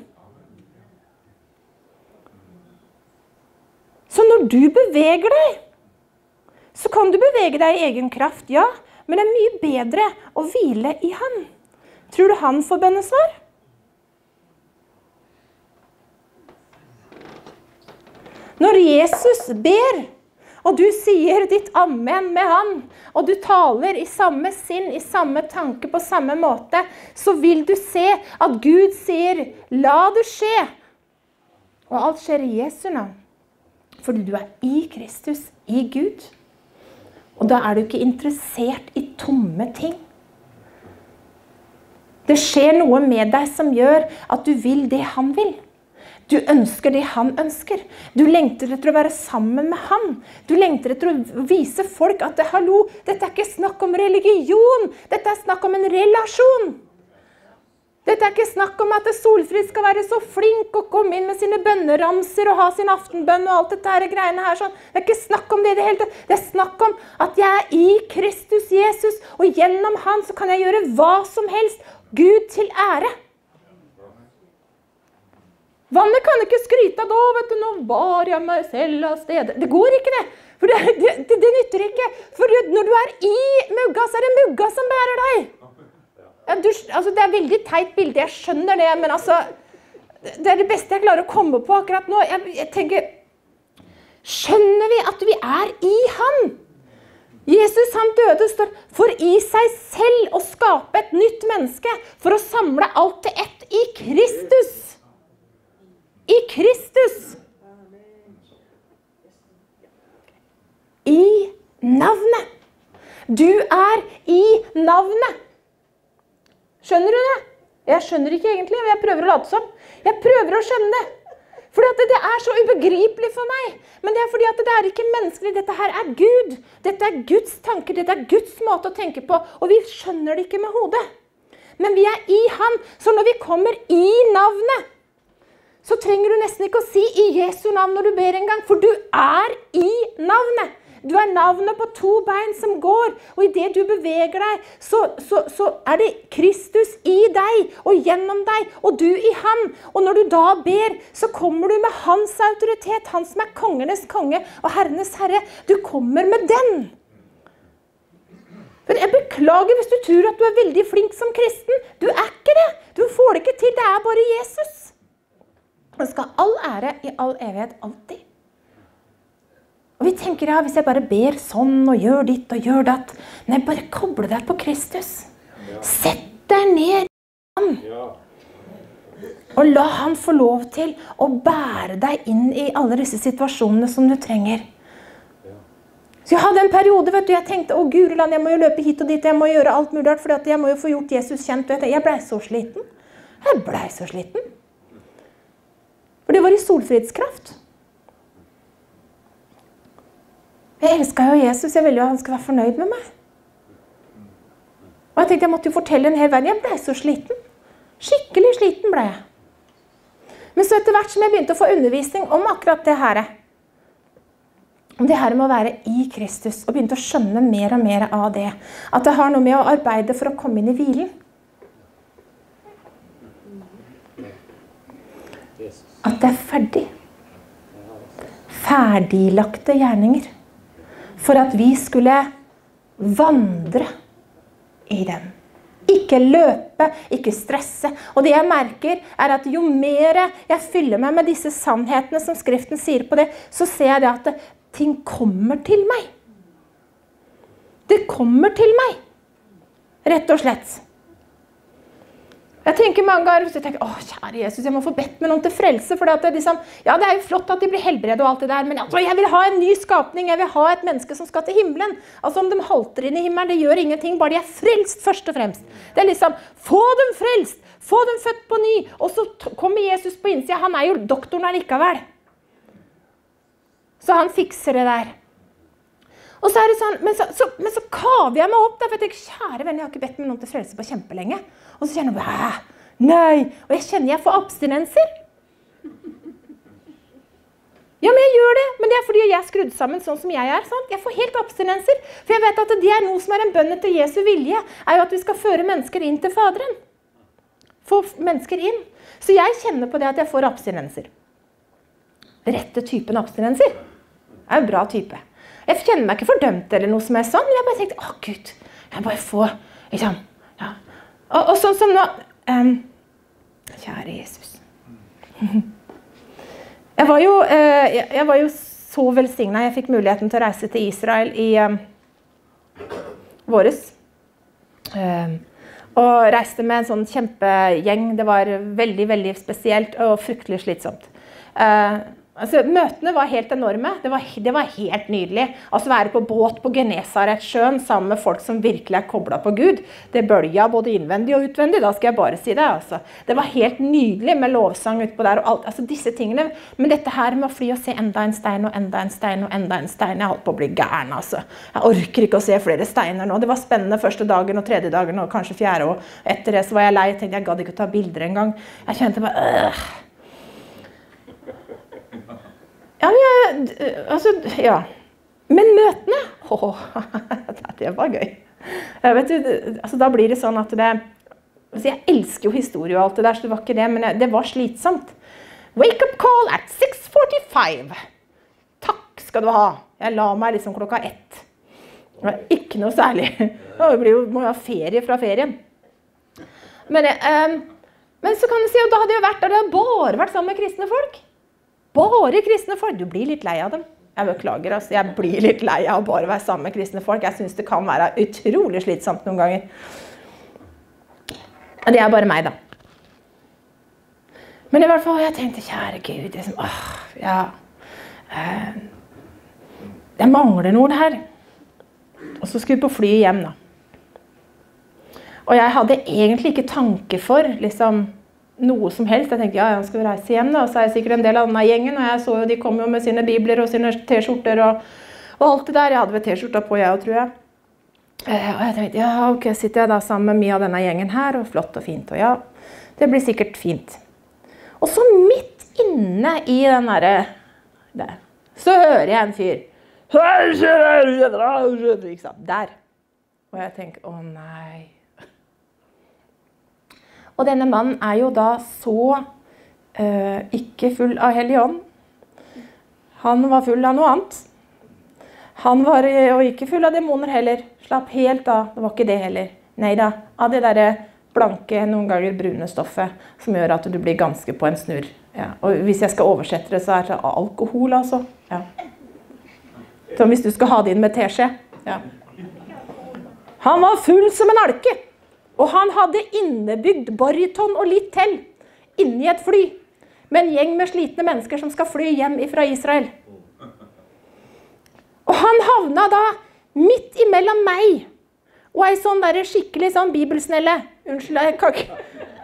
Så når du beveger deg, så kan du bevege deg i egen kraft, ja. Men det er mye bedre å hvile i han. Tror du han får bønnesvar? Når Jesus ber, og du sier ditt amen med han, og du taler i samme sinn, i samme tanke, på samme måte, så vil du se at Gud sier, la det skje. Og alt skjer i Jesu navn. Fordi du er i Kristus, i Gud. Og da er du ikke interessert i tomme ting. Det skjer noe med deg som gjør at du vil det han vil. Du ønsker det han ønsker. Du lengter etter å være sammen med han. Du lengter etter å vise folk at hallo, dette er ikke snakk om religion. Dette er snakk om en relasjon. Dette er ikke snakk om at Solfrid skal være så flink og komme inn med sine bønneramser og ha sin aftenbønn og alt dette her greiene her. Sånn. Det er ikke snakk om det i det hele tatt. Det er snakk om at jeg er i Kristus Jesus, og gjennom han så kan jeg gjøre hva som helst. Gud til ære. Vannet kan ikke skryte av da, vet du, nå bar jeg meg selv av stedet. Det går ikke det, for det nytter ikke. For når du er i mugga, så er det mugga som bærer deg. Ja, altså, det er veldig teit bilde, jeg skjønner det, men altså, det er det beste jeg klarer å komme på akkurat nå. Jeg tenker, skjønner vi at vi er i ham? Jesus, han døde, står for i seg selv å skape et nytt menneske, for å samle alt til ett i Kristus. I Kristus. I navnet. Du er i navnet. Skjønner du det? Jeg skjønner ikke egentlig, men jeg prøver å late som. Jeg prøver å skjønne det. Fordi det er så ubegripelig for meg. Men det er fordi at det er ikke menneskelig. Dette her er Gud. Dette er Guds tanker. Dette er Guds måte å tenke på. Og vi skjønner det ikke med hodet. Men vi er i han. Så når vi kommer i navnet, så trenger du nesten ikke å si i Jesu navn når du ber en gang, for du er i navnet. Du er navnet på to bein som går, og i det du beveger deg, så er det Kristus i deg, og gjennom deg, og du i han. Og når du da ber, så kommer du med hans autoritet, han som er kongenes konge og herrenes herre. Du kommer med den. For jeg beklager hvis du tror at du er veldig flink som kristen. Du er ikke det. Du får det ikke til, det er bare Jesus. Han skal ha all ære i all evighet alltid. Og vi tenker, ja, hvis jeg bare ber sånn og gjør ditt og gjør datt. Nei, bare koble deg på Kristus. Sett deg ned i han. Og la han få lov til å bære deg inn i alle disse situasjonene som du trenger. Så jeg hadde en periode, vet du, jeg tenkte, å Gureland, jeg må jo løpe hit og dit, jeg må gjøre alt mulig, for jeg må jo få gjort Jesus kjent. Jeg ble så sliten. For det var i Solfridskraft. Jeg elsket jo Jesus, jeg ville jo at han skulle være fornøyd med meg. Og jeg tenkte jeg måtte jo fortelle en hel verden, jeg ble så sliten. Skikkelig sliten ble jeg. Men så etter hvert som jeg begynte å få undervisning om akkurat det her, om det her med å være i Kristus, og begynte å skjønne mer og mer av det, at det har noe med å arbeide for å komme inn i hvilen. At det er ferdig. Ferdiglagte gjerninger. For at vi skulle vandre i den. Ikke løpe, ikke stresse. Og det jeg merker er at jo mer jeg fyller meg med disse sannhetene som Skriften sier på det, så ser jeg det at ting kommer til meg. Det kommer til meg. Rett og slett. Jeg tenker mange ganger, så jeg tenker, kjære Jesus, jeg må få bedt med noen til frelse, for det liksom, ja, det er jo flott at de blir helbredet og alt det der, men altså, jeg vil ha en ny skapning, jeg vil ha et menneske som skal til himmelen. Altså om de halter inn i himmelen, det gjør ingenting, bare de er frelst først og fremst. Det er liksom, få dem frelst, få dem født på ny, og så kommer Jesus på innsida, han er jo doktoren allikevel. Så han fikser det der. Og så er det sånn, men så kaver jeg meg opp da, for jeg tenker, kjære venner, jeg har ikke bedt med noen til frelse på kjempelenge. Og så kjenner jeg, nei, og jeg kjenner jeg får abstinenser. Ja, men jeg gjør det, men det er fordi jeg er skrudd sammen sånn som jeg er, sant? Jeg får helt abstinenser, for jeg vet at det er noe som er en bønn etter Jesu vilje, er jo at vi skal føre mennesker inn til Faderen. Få mennesker inn. Så jeg kjenner på det at jeg får abstinenser. Rette typen abstinenser. Det er en bra type. Jeg kjenner meg ikke fordømt eller noe som er sånn, men jeg bare tenkte, Gud, jeg bare får, liksom, ja. Og sånn som nå, kjære Jesus. Jeg var jo så velsignet, jeg fikk muligheten til å reise til Israel i våres. Og reiste med en sånn kjempegjeng, det var veldig, veldig spesielt og fryktelig slitsomt. Altså, møtene var helt enorme, det var helt nydelig. Altså være på båt på Genesaretsjøen sammen med folk som virkelig er koblet på Gud. Det bølget både innvendig og utvendig, da skal jeg bare si det. Altså. Det var helt nydelig med lovsang utpå der og alt, altså disse tingene. Men dette her med å fly og se enda en stein og enda en stein og enda en stein, jeg holdt på å bli gæren, altså. Jeg orker ikke å se flere steiner nå. Det var spennende første dagen og tredje dagen og kanskje fjerde, og etter det så var jeg lei, tenkte jeg gadd ikke å ta bilder en gang. Jeg kjente bare, Ja, ja. Men møtene, det var gøy. Vet du, altså da blir det sånn at altså jeg elsker jo historie og alt det der, så det var ikke det, men det var slitsomt. Wake up call at 6:45. Takk skal du ha. Jeg la meg liksom 1:00. Det var ikke noe særlig. Det må jo ha ferie fra ferien. Men så kan du si, og da hadde jeg vært der, det hadde bare vært sammen med kristne folk. Bare kristne folk. Du blir litt lei av dem. Jeg beklager, altså. Jeg blir litt lei av å bare være sammen med kristne folk. Jeg synes det kan være utrolig slitsomt noen ganger. Det er bare meg, da. Men i hvert fall, jeg tenkte, kjære Gud, jeg mangler noe her. Og så skulle vi på fly hjem, da. Og jeg hadde egentlig ikke tanke for, liksom, noe som helst. Jeg tenkte, ja, jeg skal reise hjem da, og så er jeg sikkert en del av denne gjengen, og jeg så jo, de kom jo med sine bibler og sine t-skjorter og alt det der. Jeg hadde vel t-skjorta på, jeg tror jeg. Og jeg tenkte, ja, ok, sitter jeg da sammen med mye av denne gjengen her, og flott og fint, og ja, det blir sikkert fint. Og så midt inne i den der, så hører jeg en fyr. Der. Og jeg tenker, å nei. Og denne mannen er jo da så ikke full av Hellig Ånd. Han var full av noe annet. Han var jo ikke full av demoner heller. Slapp helt av, det var ikke det heller. Neida, av det der blanke, noen ganger brune stoffet, som gjør at du blir ganske på en snurr. Ja. Og hvis jeg skal oversette det, så er det alkohol, altså. Ja. Så hvis du skal ha det inn med teskje. Ja. Han var full som en alke. Og han hadde innebygd baryton og litt til inni et fly med en gjeng med slitne mennesker som skal fly hjem fra Israel. Og han havna da midt imellom meg og ei sånn der skikkelig sånn bibelsnelle. Unnskyld, jeg kan ikke...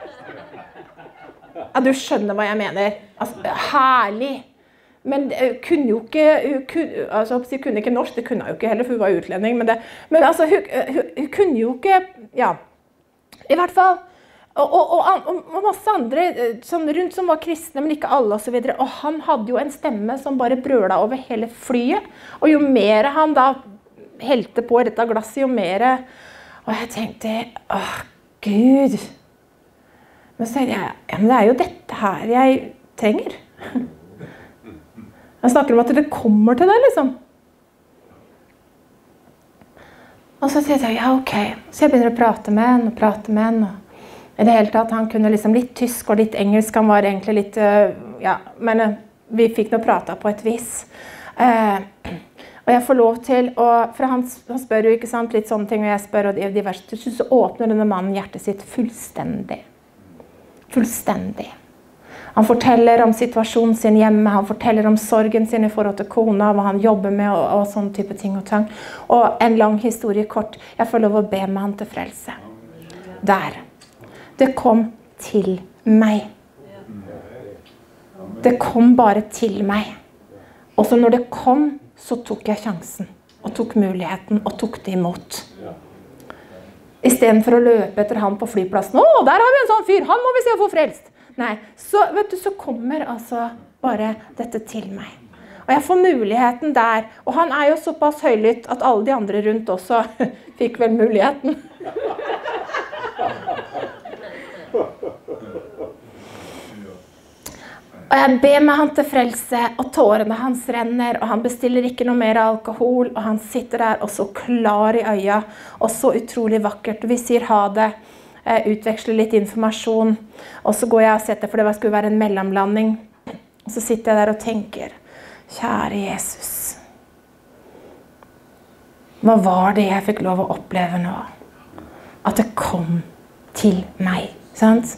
Ja, du skjønner hva jeg mener. Altså, herlig. Men kunne jo ikke, altså hun kunne ikke norsk, det kunne hun jo ikke heller, for hun var utlending, men altså hun kunne jo ikke, ja, i hvert fall, og masse andre sånn rundt som var kristne, men ikke alle og så videre. Og han hadde jo en stemme som bare brøla over hele flyet. Og jo mer han da helte på dette glasset, jo mer. Og jeg tenkte, åh, Gud. Men så tenkte jeg, ja, men det er jo dette her jeg trenger. Jeg snakker om at det kommer til deg, liksom. Og så tenkte jeg, ja, ok. Så jeg begynner å prate med han, og i det hele tatt, han kunne liksom litt tysk og litt engelsk, han var egentlig litt, ja, men vi fikk noe prata på et vis. Og jeg får lov til, for han spør jo, ikke sant, litt sånne ting, og jeg spør, og diverse, så åpner denne mannen hjertet sitt fullstendig. Fullstendig. Han forteller om situasjonen sin hjemme, han forteller om sorgen sin i forhold til kona, hva han jobber med og sånne type ting og tang. Og en lang historie kort, jeg får lov å be med han til frelse. Der. Det kom til meg. Det kom bare til meg. Og så når det kom, så tok jeg sjansen, og tok muligheten, og tok det imot. I stedet for å løpe etter han på flyplassen, «Å, der har vi en sånn fyr, han må vi se å få frelst!» Nei, så, vet du, så kommer altså bare dette til meg. Og jeg får muligheten der, og han er jo såpass høylytt at alle de andre rundt også fikk vel muligheten. Og jeg ber med han til frelse, og tårene hans renner, og han bestiller ikke noe mer alkohol, og han sitter der og så klar i øya, og så utrolig vakkert, og vi sier ha det. Utveksler litt informasjon, og så går jeg og setter, for det skulle være en mellomlanding. Og så sitter jeg der og tenker, kjære Jesus, hva var det jeg fikk lov å oppleve nå? At det kom til meg, sant?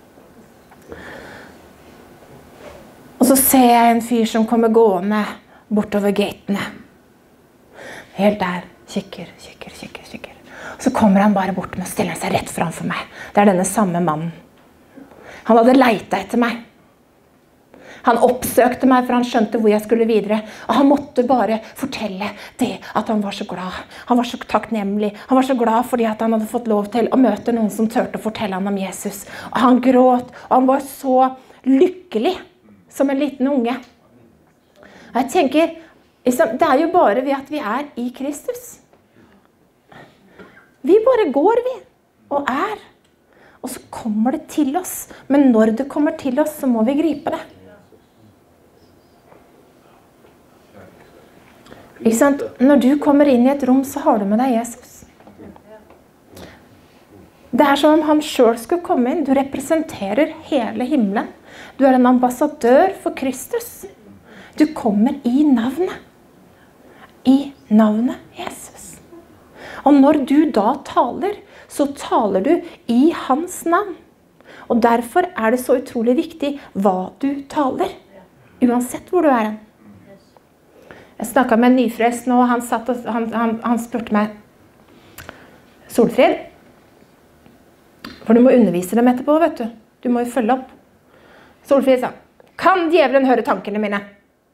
Og så ser jeg en fyr som kommer gående bortover gatene. Helt der, kikker. Så kommer han bare bort med og stiller seg rett framfor meg. Det er denne samme mannen. Han hadde leita etter meg. Han oppsøkte meg, for han skjønte hvor jeg skulle videre. Og han måtte bare fortelle det at han var så glad. Han var så takknemlig. Han var så glad fordi at han hadde fått lov til å møte noen som tørte å fortelle han om Jesus. Og han gråt, og han var så lykkelig som en liten unge. Og jeg tenker, det er jo bare ved at vi er i Kristus. Vi bare går, vi, og er. Og så kommer det til oss. Men når det kommer til oss, så må vi gripe det. Ikke sant? Når du kommer inn i et rom, så har du med deg Jesus. Det er som om han selv skulle komme inn. Du representerer hele himmelen. Du er en ambassadør for Kristus. Du kommer i navnet. I navnet Jesus. Og når du da taler, så taler du i hans navn. Og derfor er det så utrolig viktig hva du taler, uansett hvor du er hen. Jeg snakket med en nyfrelst nå, og han spurte meg, Solfrid, for du må undervise dem etterpå, vet du. Du må jo følge opp. Solfrid sa, kan djevelen høre tankene mine?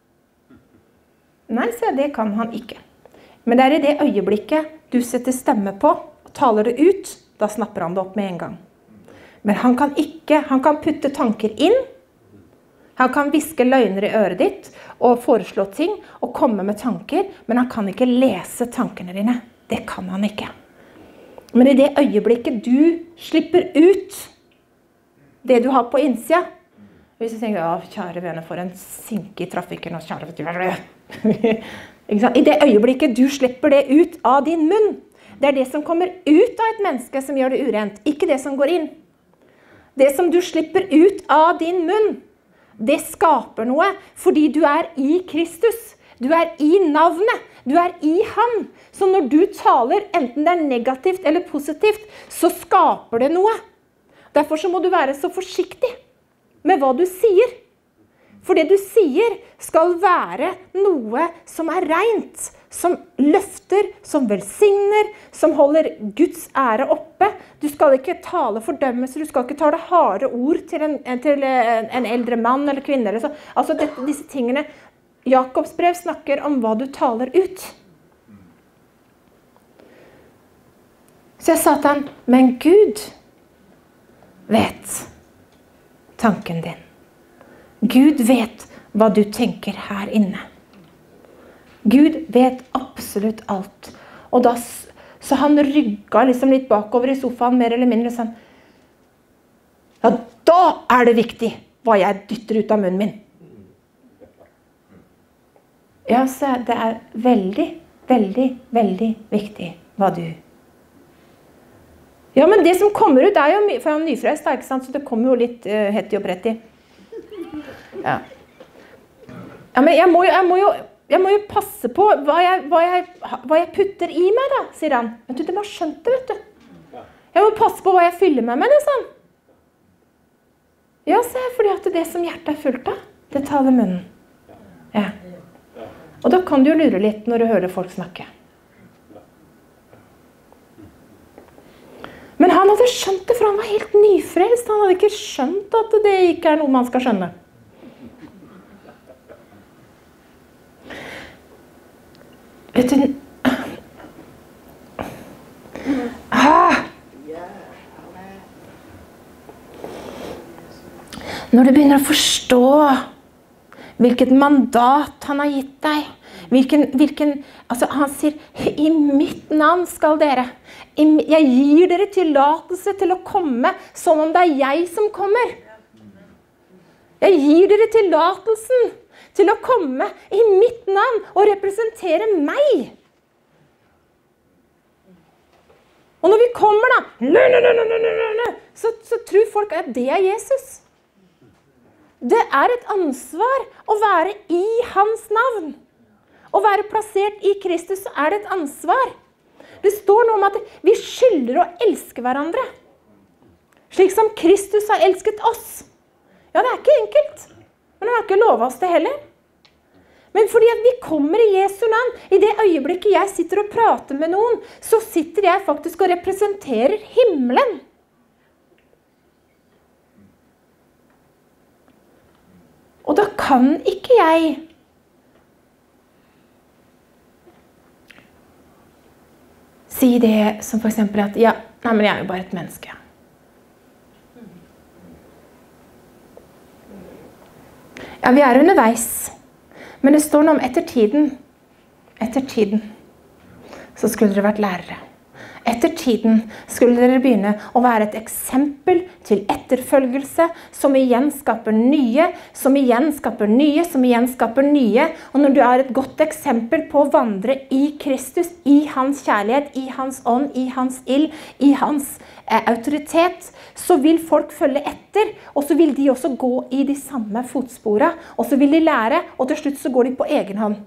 Nei, så det kan han ikke. Men det er i det øyeblikket du setter stemme på og taler det ut, da snapper han det opp med en gang. Men han kan putte tanker inn, han kan viske løgner i øret ditt og foreslå ting og komme med tanker, men han kan ikke lese tankene dine. Det kan han ikke. Men i det øyeblikket du slipper ut det du har på innsida, hvis du tenker, kjære vene, for en sinke i trafikken, og kjære, i det øyeblikket du slipper det ut av din munn, det er det som kommer ut av et menneske som gjør det urent, ikke det som går inn. Det som du slipper ut av din munn, det skaper noe, fordi du er i Kristus. Du er i navnet, du er i ham. Så når du taler, enten det er negativt eller positivt, så skaper det noe. Derfor så må du være så forsiktig med hva du sier. For det du sier skal være noe som er rent, som løfter, som velsigner, som holder Guds ære oppe. Du skal ikke tale fordømmelse, du skal ikke tale harde ord til en eldre mann eller kvinne. Eller så. Altså disse tingene, Jakobs brev snakker om hva du taler ut. Så jeg sa til han, men Gud, vet tanken din. Gud vet hva du tenker her inne. Gud vet absolutt alt. Og da, så han rygga liksom litt bakover i sofaen, mer eller mindre sånn. Ja, da er det viktig hva jeg dytter ut av munnen min. Ja, så det er veldig, veldig, veldig viktig hva du. Ja, men det som kommer ut er jo, for han er nyfrelst, ikke sant? Så det kommer jo litt hett i opprett i. Ja. Ja, men jeg må jo passe på hva jeg putter i meg da, sier han. Men du, de har skjønt det, vet du. Jeg må passe på hva jeg fyller meg med det, sånn. Ja, så er det fordi at det som hjertet er fullt av, det taler munnen. Ja. Og da kan du jo lure litt når du hører folk snakke. Men han hadde skjønt det, for han var helt nyfrelst. Han hadde ikke skjønt at det ikke er noe man skal skjønne. Vet du... Når du begynner å forstå hvilket mandat han har gitt deg, altså han sier, i mitt navn skal dere, jeg gir dere tillatelse til å komme som om det er jeg som kommer. Jeg gir dere tillatelsen til å komme i mitt navn og representere meg. Og når vi kommer da, så tror folk at det er Jesus. Det er et ansvar å være i hans navn. Å være plassert i Kristus, så er det et ansvar. Det står noe om at vi skylder å elske hverandre. Slik som Kristus har elsket oss. Ja, det er ikke enkelt. Men han har ikke lovet oss det heller. Men fordi at vi kommer i Jesu navn, i det øyeblikket jeg sitter og prater med noen, så sitter jeg faktisk og representerer himmelen. Og da kan ikke jeg si det som for eksempel at, ja, nei, men jeg er jo bare et menneske. Ja, vi er underveis. Men det står noe om etter tiden, så skulle dere vært lærere. Etter tiden skulle dere begynne å være et eksempel til etterfølgelse, som igjen skaper nye, som igjen skaper nye, som igjen skaper nye. Og når du er et godt eksempel på å vandre i Kristus, i hans kjærlighet, i hans ånd, i hans ild, i hans autoritet, så vil folk følge etter, og så vil de også gå i de samme fotsporene, og så vil de lære, og til slutt så går de på egen hånd.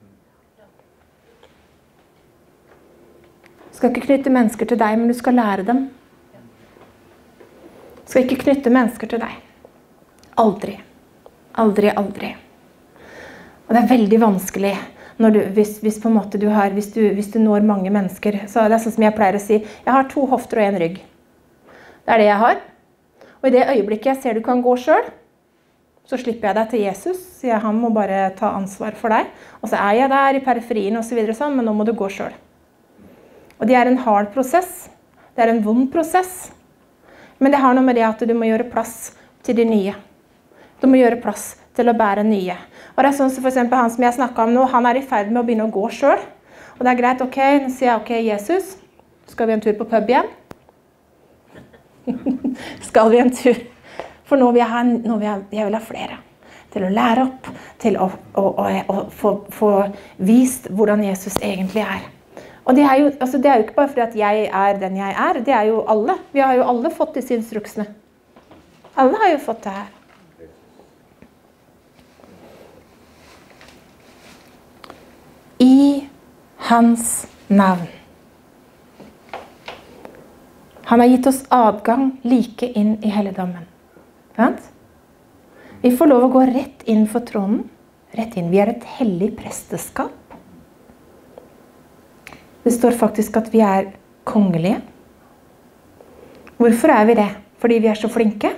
Du skal ikke knytte mennesker til deg, men du skal lære dem. Du skal ikke knytte mennesker til deg. Aldri. Aldri, aldri. Og det er veldig vanskelig når du, hvis på en måte du har, hvis du når mange mennesker. Så det er sånn som jeg pleier å si, jeg har 2 hofter og 1 rygg. Det er det jeg har. Og i det øyeblikket jeg ser du kan gå selv, så slipper jeg deg til Jesus, sier han må bare ta ansvar for deg. Og så er jeg der i periferien og så videre sånn, men nå må du gå selv. Og det er en hard prosess. Det er en vond prosess. Men det har noe med det at du må gjøre plass til de nye. Du må gjøre plass til å bære nye. Og det er sånn som for eksempel han som jeg snakket om nå, han er i ferd med å begynne å gå selv. Og det er greit, ok, nå sier jeg, ok, Jesus, skal vi en tur på pub igjen? Skal vi en tur? For nå vil jeg vil ha flere. Til å lære opp, til å få vist hvordan Jesus egentlig er. Og det er jo ikke bare fordi at jeg er den jeg er, det er jo alle. Vi har jo alle fått disse instruksene. Alle har jo fått det her. I hans navn. Han har gitt oss adgang like inn i helligdommen. Vi får lov å gå rett inn for tronen. Rett inn. Vi er et hellig presteskap. Det står faktisk at vi er kongelige. Hvorfor er vi det? Fordi vi er så flinke?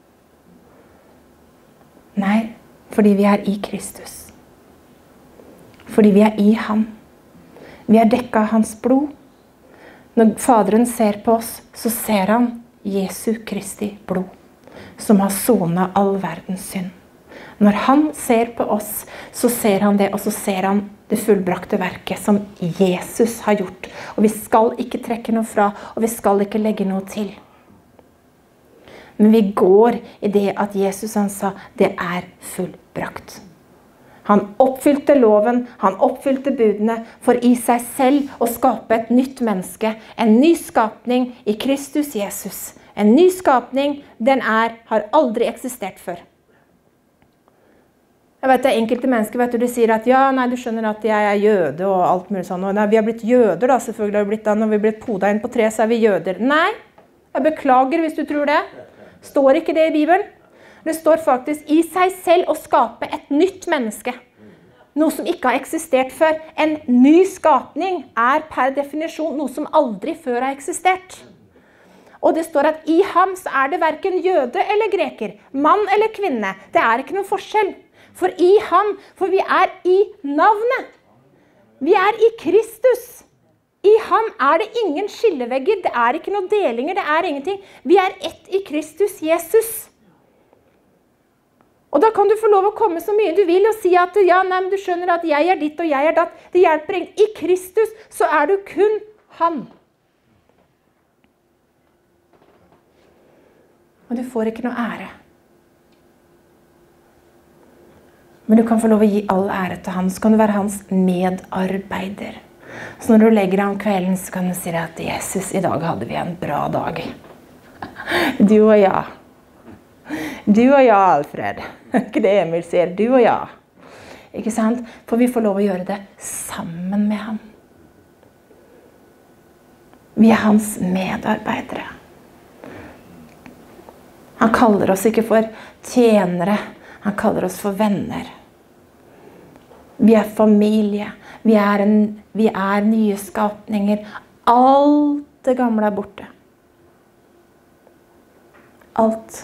Nei, fordi vi er i Kristus. Fordi vi er i ham. Vi er dekket av hans blod. Når Faderen ser på oss, så ser han Jesu Kristi blod, som har sonet all verdens synd. Når han ser på oss, så ser han det, og så ser han det fullbrakte verket som Jesus har gjort. Og vi skal ikke trekke noe fra, og vi skal ikke legge noe til. Men vi går i det at Jesus han sa, det er fullbrakt. Han oppfylte loven, han oppfylte budene for i seg selv å skape et nytt menneske, en ny skapning i Kristus Jesus. En ny skapning, den har aldri eksistert før. Jeg vet det er enkelte mennesker, vet du, de sier at ja, nei, du skjønner at jeg er jøde og alt mulig sånn. Og nei, vi har blitt jøder da, selvfølgelig har vi blitt da, når vi har blitt poda inn på tre, så er vi jøder. Nei, jeg beklager hvis du tror det. Står ikke det i Bibelen? Det står faktisk i seg selv å skape et nytt menneske. Noe som ikke har eksistert før. En ny skapning er per definisjon noe som aldri før har eksistert. Og det står at i ham så er det hverken jøde eller greker, mann eller kvinne. Det er ikke noen forskjell. For i ham, for vi er i navnet. Vi er i Kristus. I ham er det ingen skillevegger, det er ikke noen delinger, det er ingenting. Vi er ett i Kristus Jesus. Og da kan du få lov å komme så mye du vil og si at ja, nei, men du skjønner at jeg er ditt og jeg er datt. Det hjelper ikke. I Kristus så er du kun han. Og du får ikke noe ære. Men du kan få lov å gi all ære til han, så kan du være hans medarbeider. Så når du legger deg om kvelden, så kan du si at Jesus, i dag hadde vi en bra dag. Du og jeg. Du og jeg, Alfred. Ikke det Emil sier, du og jeg. Ikke sant? For vi får lov å gjøre det sammen med ham. Vi er hans medarbeidere. Han kaller oss ikke for tjenere, han kaller oss for venner. Vi er familie, vi er nye skapninger. Alt det gamle er borte. Alt.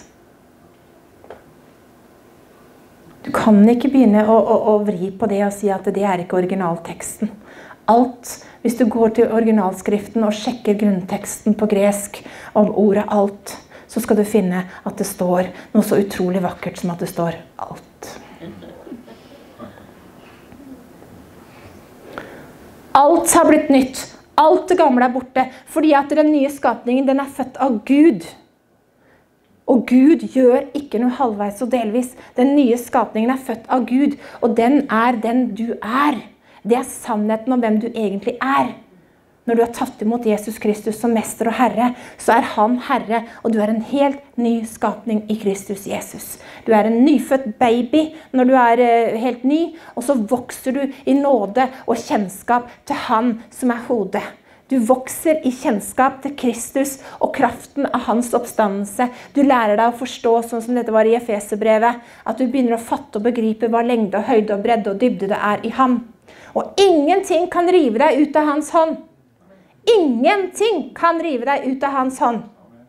Du kan ikke begynne å vri på det og si at det er ikke originalteksten. Alt, hvis du går til originalskriften og sjekker grunnteksten på gresk om ordet alt, så skal du finne at det står noe så utrolig vakkert som at det står alt. Alt har blitt nytt. Alt det gamle er borte. Fordi at den nye skapningen, den er født av Gud. Og Gud gjør ikke noe halvveis og delvis. Den nye skapningen er født av Gud. Og den er den du er. Det er sannheten om hvem du egentlig er. Når du har tatt imot Jesus Kristus som mester og herre, så er han herre, og du er en helt ny skapning i Kristus Jesus. Du er en nyfødt baby når du er helt ny, og så vokser du i nåde og kjennskap til han som er hodet. Du vokser i kjennskap til Kristus og kraften av hans oppstandelse. Du lærer deg å forstå, sånn som dette var i Efeserbrevet, at du begynner å fatte og begripe hva lengde og høyde og bredde og dybde det er i ham. Og ingenting kan rive deg ut av hans hånd. Ingenting kan rive deg ut av hans hånd,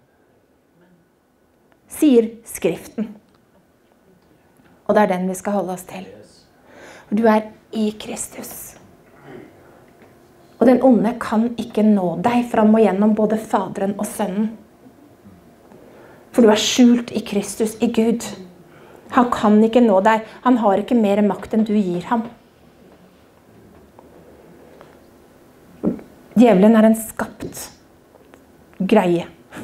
sier Skriften. Og det er den vi skal holde oss til. Du er i Kristus. Og den onde kan ikke nå deg fram og gjennom både Faderen og Sønnen. For du er skjult i Kristus, i Gud. Han kan ikke nå deg. Han har ikke mer makt enn du gir ham. Djevelen er en skapt greie.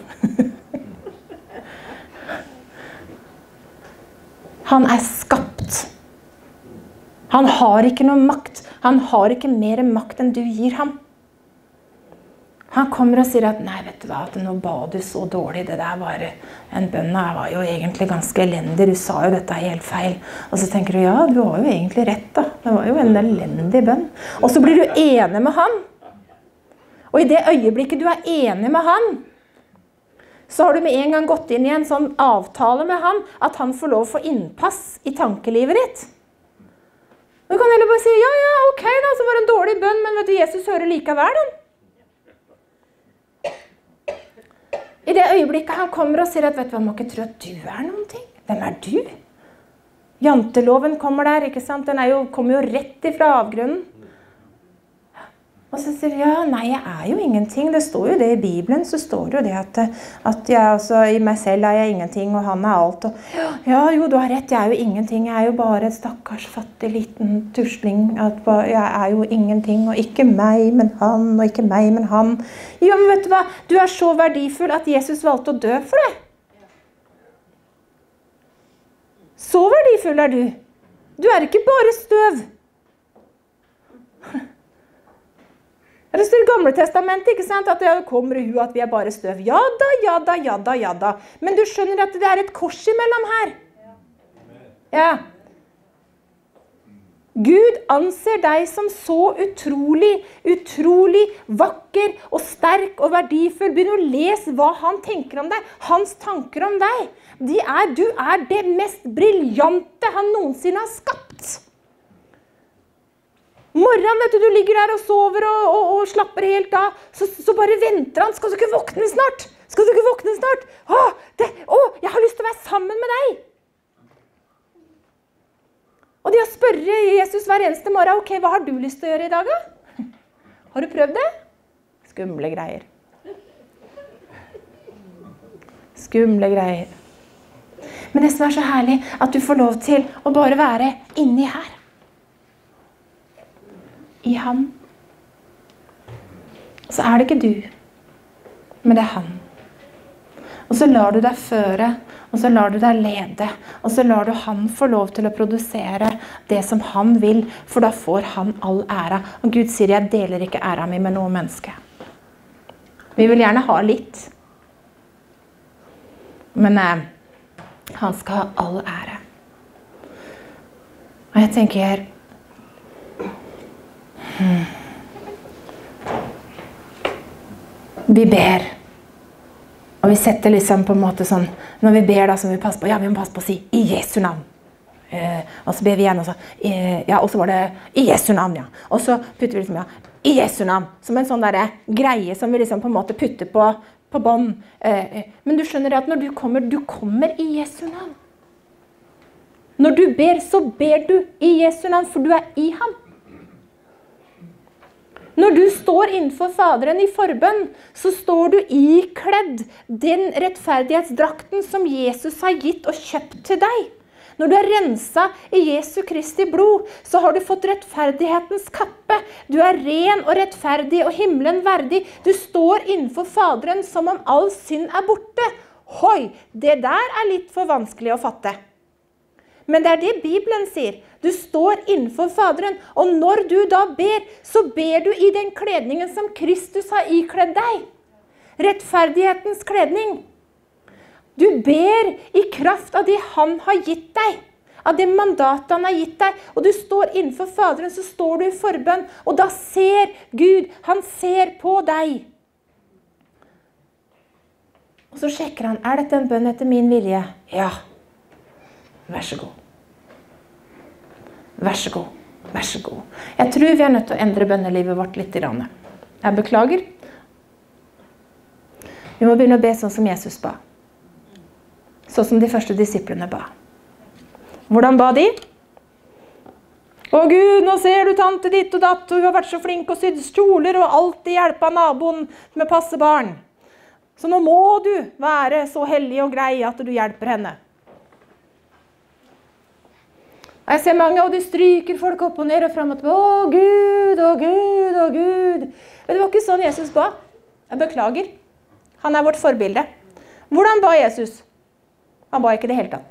Han er skapt. Han har ikke noe makt. Han har ikke mer makt enn du gir ham. Han kommer og sier at, nei, vet du hva, at nå ba du så dårlig, det der var en bønn, jeg var jo egentlig ganske elendig, du sa jo dette helt feil. Og så tenker du, ja, du har jo egentlig rett da, det var jo en elendig bønn. Og så blir du enig med han. Og i det øyeblikket du er enig med han, så har du med en gang gått inn i en sånn avtale med han, at han får lov å få innpass i tankelivet ditt. Du kan heller bare si, ja, ok da, så var det en dårlig bønn, men vet du, Jesus hører likevel den. I det øyeblikket han kommer og sier at, vet du hva, må ikke tro at du er noen ting. Hvem er du? Janteloven kommer der, ikke sant? Den kommer jo rett ifra avgrunnen. Og så sier ja, nei, jeg jo ingenting. Det står jo det i Bibelen, så står det jo det at jeg, altså, i meg selv jeg ingenting, og han alt. Og, ja, jo, du har rett, jeg jo ingenting. Jeg jo bare et stakkars fattig liten tusling. Jeg jo ingenting, og ikke meg, men han, og ikke meg, men han. Jo, men vet du hva? Du så verdifull at Jesus valgte å dø for deg. Så verdifull du. Du ikke bare støv. Det står i Gamle Testamentet, ikke sant? At det kommer i hu at vi bare støv. Ja da. Men du skjønner at det et kors imellom her. Ja. Gud anser deg som så utrolig vakker og sterk og verdifull. Begynn å lese hva han tenker om deg. Hans tanker om deg. Du det mest briljante han noensinne har skapt. Morgenen, vet du ligger der og sover og slapper helt av, så bare venter han. Skal du ikke våkne snart? Jeg har lyst til å være sammen med deg. Og de spørre Jesus hver eneste morgen, ok, hva har du lyst til å gjøre i dag da? Har du prøvd det? Skumle greier. Men det som så herlig, at du får lov til å bare være inni her. I ham. Så det ikke du, men det han. Og så lar du deg føre, og så lar du deg lede, og så lar du han få lov til å produsere det som han vil, for da får han all æra. Og Gud sier, jeg deler ikke æra mi med noe menneske. Vi vil gjerne ha litt. Men han skal ha all ære. Og jeg tenker, vi ber, og vi setter liksom på en måte sånn, når vi ber da, så må vi passe på, vi må passe på å si i Jesu navn. Og så ber vi igjen, og så var det i Jesu navn, ja. Og så putter vi liksom, i Jesu navn, som en sånn der greie som vi liksom på en måte putter på bånd. Men du skjønner at når du kommer i Jesu navn. Når du ber, så ber du i Jesu navn, for du i ham. Når du står innenfor Faderen i forbønn, så står du ikledd den rettferdighetsdrakten som Jesus har gitt og kjøpt til deg. Når du renset i Jesu Kristi blod, så har du fått rettferdighetens kappe. Du ren og rettferdig og himmelen verdig. Du står innenfor Faderen som om all synd borte. Hoi, det der litt for vanskelig å fatte. Men det det Bibelen sier. Du står innenfor Faderen, og når du da ber, så ber du i den kledningen som Kristus har ikledd deg. Rettferdighetens kledning. Du ber i kraft av det han har gitt deg, av det mandatet han har gitt deg, og du står innenfor Faderen, så står du i forbønn, og da ser Gud, han ser på deg. Og så sjekker han, dette en bønn etter min vilje? Ja. Vær så god. Vær så god. Vær så god. Jeg tror vi nødt til å endre bønnelivet vårt litt. Jeg beklager. Vi må begynne å be sånn som Jesus ba. Sånn som de første disiplene ba. Hvordan ba de? Å Gud, nå ser du tante ditt og datt, og hun har vært så flink og sydd kjoler og alltid hjelpa naboen med passe barn. Så nå må du være så hellig og grei at du hjelper henne. Jeg ser mange, og de stryker folk opp og ned og frem og tilbake. Å Gud, å Gud, å Gud. Men det var ikke sånn Jesus ba. Jeg beklager. Han vårt forbilde. Hvordan ba Jesus? Han ba ikke det hele tatt.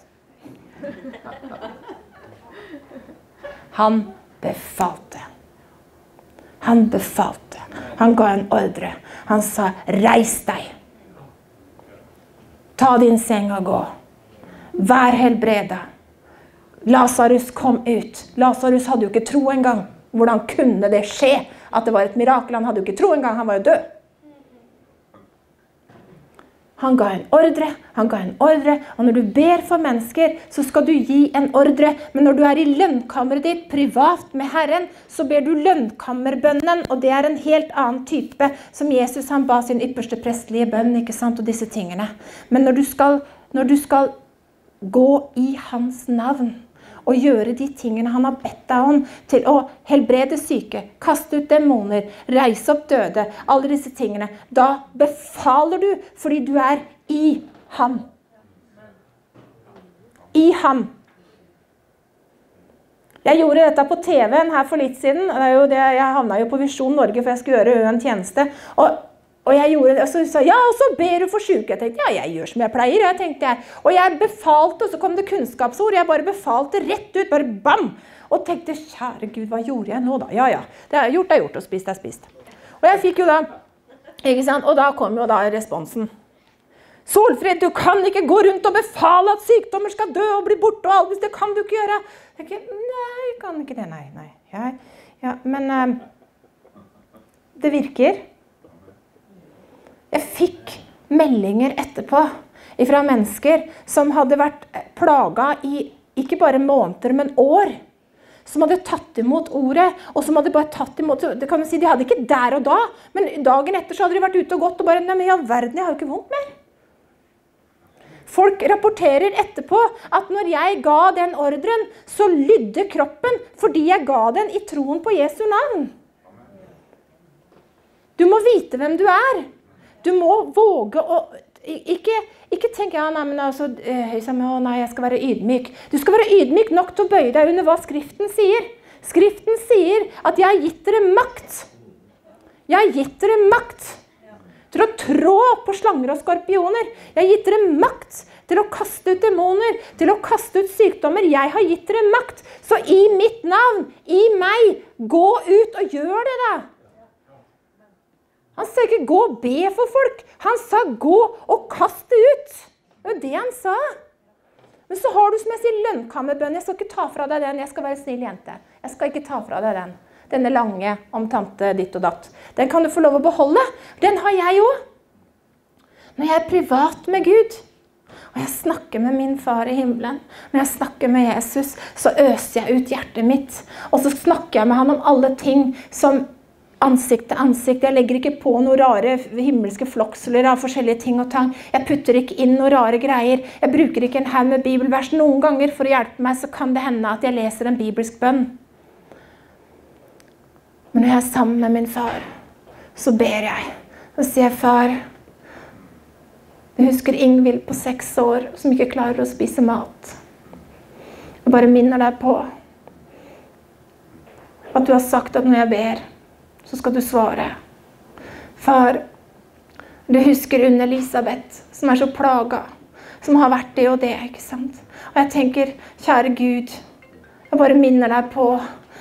Han befalte. Han befalte. Han ga en ordre. Han sa, reis deg. Ta din seng og gå. Vær helbreda. Lazarus kom ut. Lazarus hadde jo ikke tro engang. Hvordan kunne det skje at det var et mirakel? Han hadde jo ikke tro engang, han var jo død. Han ga en ordre, og når du ber for mennesker, så skal du gi en ordre. Men når du i lønnkammeret ditt, privat med Herren, så ber du lønnkammerbønnen, og det en helt annen type, som Jesus han ba sin ypperste prestelige bønn, ikke sant, og disse tingene. Men når du skal gå i hans navn, å gjøre de tingene han har bedt deg om, til å helbrede syke, kaste ut demoner, reise opp døde, alle disse tingene, da befaler du, fordi du er i ham. I ham. Jeg gjorde dette på TV-en her for litt siden. Jeg havnet jo på Visjon Norge, for jeg skulle gjøre en tjeneste. Og jeg gjorde det, og så sa jeg, ja, og så ber du for syke. Jeg tenkte, ja, jeg gjør som jeg pleier, jeg tenkte jeg. Og jeg befalte, og så kom det kunnskapsord. Jeg bare befalte rett ut, bare bam! Og tenkte, kjære Gud, hva gjorde jeg nå da? Ja, ja, det er gjort, og spist er spist. Og jeg fikk jo da, ikke sant? Og da kom jo da responsen. Solfrid, du kan ikke gå rundt og befale at sykdommer skal dø og bli borte og alt, det kan du ikke gjøre. Jeg tenker, nei, jeg kan ikke det, nei. Ja, men det virker. Jeg fikk meldinger etterpå fra mennesker som hadde vært plaget i ikke bare måneder, men år. Som hadde tatt imot ordet, og som hadde bare tatt imot, det kan man si, de hadde ikke der og da, men dagen etter så hadde de vært ute og gått og bare, nei, men i all verden, jeg har jo ikke vondt mer. Folk rapporterer etterpå at når jeg ga den ordren, så lydde kroppen fordi jeg ga den i troen på Jesu navn. Du må vite hvem du er. Du må våge å... Ikke tenke, ja, nei, men altså, nei, jeg skal være ydmyk. Du skal være ydmyk nok til å bøye deg under hva Skriften sier. Skriften sier at jeg har gitt dere makt. Jeg har gitt dere makt til å trå på slanger og skorpioner. Jeg har gitt dere makt til å kaste ut demoner, til å kaste ut sykdommer. Jeg har gitt dere makt. Så i mitt navn, i meg, gå ut og gjør det da. Han sa ikke gå og be for folk. Han sa gå og kaste ut. Det var det han sa. Men så har du som jeg sier lønnkammerbønn. Jeg skal ikke ta fra deg den. Jeg skal være snill jente. Jeg skal ikke ta fra deg den. Denne lange om tante ditt og datt. Den kan du få lov å beholde. Den har jeg jo. Når jeg er privat med Gud, og jeg snakker med min far i himmelen, når jeg snakker med Jesus, så øser jeg ut hjertet mitt. Og så snakker jeg med han om alle ting som ansikt til ansikt. Jeg legger ikke på noen rare himmelske floksler av forskjellige ting og tang. Jeg putter ikke inn noen rare greier. Jeg bruker ikke en haug med bibelvers. Noen ganger for å hjelpe meg så kan det hende at jeg leser en bibelsk bønn. Men når jeg er sammen med min far, så ber jeg. Så sier jeg, far, jeg husker Ingvild på 6 år, som ikke klarer å spise mat. Jeg bare minner deg på at du har sagt at når jeg ber, så skal du svare. Far, du husker Unne Elisabeth, som er så plaget, som har vært det og det, ikke sant? Og jeg tenker, kjære Gud, jeg bare minner deg på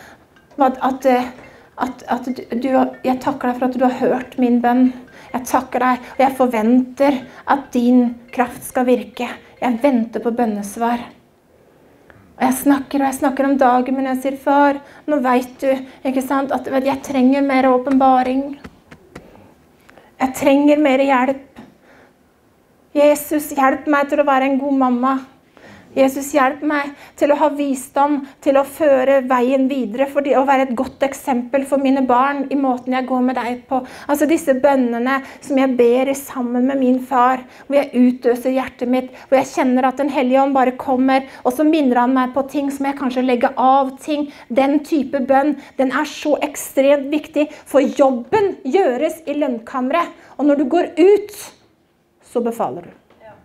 at jeg takker deg for at du har hørt min bønn. Jeg takker deg, og jeg forventer at din kraft skal virke. Jeg venter på bønnesvar. Og jeg snakker om dagen, men jeg sier, far, nå vet du, ikke sant, at jeg trenger mer åpenbaring. Jeg trenger mer hjelp. Jesus, hjelp meg til å være en god mamma. Jesus, hjelp meg til å ha visdom, til å føre veien videre, for å være et godt eksempel for mine barn i måten jeg går med deg på. Altså disse bønnene som jeg ber sammen med min far, hvor jeg utøser hjertet mitt, hvor jeg kjenner at den hellige ånd bare kommer, og så minner han meg på ting som jeg kanskje legger av ting. Den type bønn, den er så ekstremt viktig, for jobben gjøres i lønnkammeret, og når du går ut, så befaler du.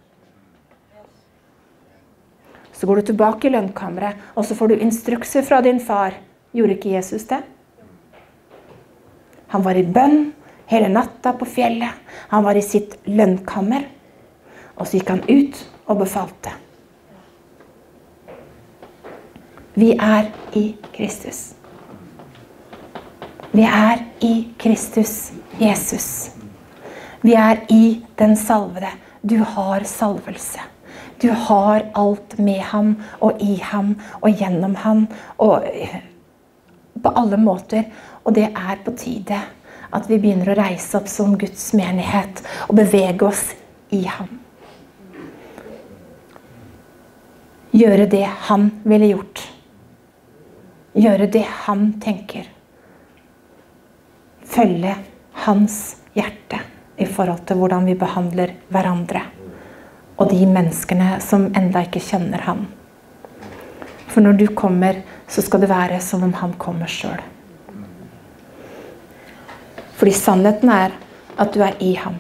Så går du tilbake i lønnkammeret, og så får du instrukser fra din far. Gjorde ikke Jesus det? Han var i bønn hele natta på fjellet. Han var i sitt lønnkammer. Og så gikk han ut og befalte. Vi er i Kristus. Vi er i Kristus Jesus. Vi er i den salvede. Du har salvelse. Du har alt med ham, og i ham, og gjennom ham, og på alle måter. Og det er på tide at vi begynner å reise opp som Guds menighet, og bevege oss i ham. Gjøre det han ville gjort. Gjøre det han tenker. Følge hans hjerte i forhold til hvordan vi behandler hverandre. Og de menneskene som enda ikke kjenner han. For når du kommer, så skal det være som om han kommer selv. Fordi sannheten at du i ham.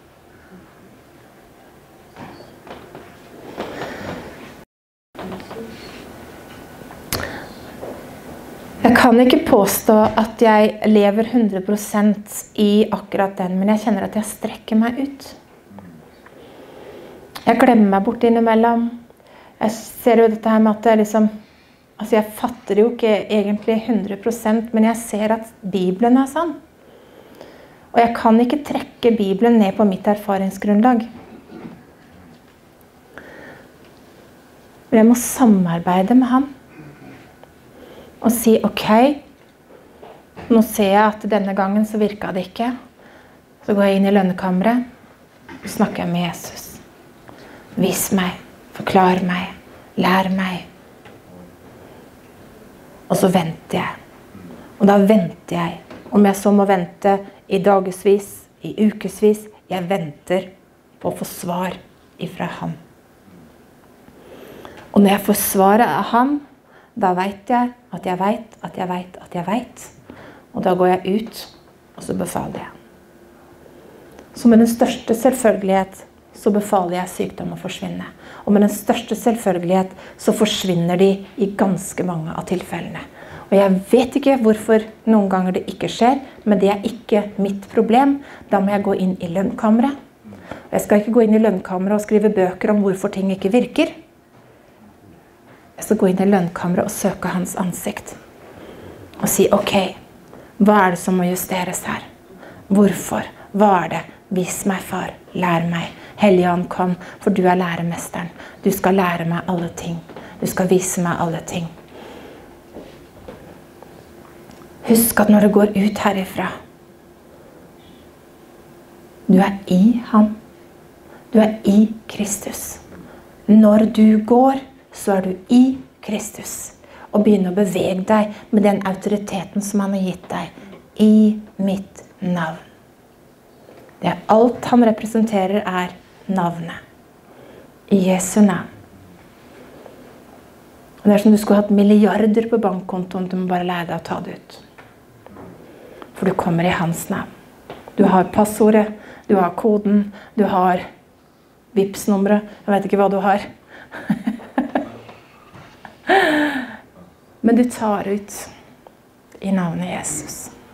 Jeg kan ikke påstå at jeg lever 100% i akkurat den, men jeg kjenner at jeg strekker meg ut. Jeg glemmer meg bort innimellom. Jeg ser jo dette her med at jeg fatter jo ikke egentlig 100%, men jeg ser at Bibelen sann. Og jeg kan ikke trekke Bibelen ned på mitt erfaringsgrunnlag. Men jeg må samarbeide med ham. Og si, ok, nå ser jeg at denne gangen så virket det ikke. Så går jeg inn i lønnekammeret, og snakker jeg med Jesus. Vis meg, forklar meg, lær meg. Og så venter jeg. Og da venter jeg. Om jeg så må vente i dagesvis, i ukesvis, jeg venter på å få svar ifra ham. Og når jeg får svaret av ham, da vet jeg at jeg vet, at jeg vet, at jeg vet. Og da går jeg ut, og så befaler jeg. Så med den største selvfølgelighet, så befaler jeg sykdom å forsvinne. Og med den største selvfølgelighet, så forsvinner de i ganske mange av tilfellene. Og jeg vet ikke hvorfor noen ganger det ikke skjer, men det ikke mitt problem. Da må jeg gå inn i lønnkammeret. Og jeg skal ikke gå inn i lønnkammeret og skrive bøker om hvorfor ting ikke virker. Jeg skal gå inn i lønnkammeret og søke hans ansikt. Og si, ok, hva det som må justeres her? Hvorfor? Hva det? Vis meg, far. Lær meg. Helligånd, kom, for du læremesteren. Du skal lære meg alle ting. Du skal vise meg alle ting. Husk at når du går ut herifra, du i ham. Du i Kristus. Når du går, så du i Kristus. Og begynner å bevege deg med den autoriteten som han har gitt deg. I mitt navn. Det alt han representerer navnet. I Jesu navn. Og det som du skulle hatt milliarder på bankkontoen, du må bare lære deg å ta det ut. For du kommer i hans navn. Du har passordet, du har koden, du har Vips-nummeret. Jeg vet ikke hva du har. Men du tar ut i navnet Jesus.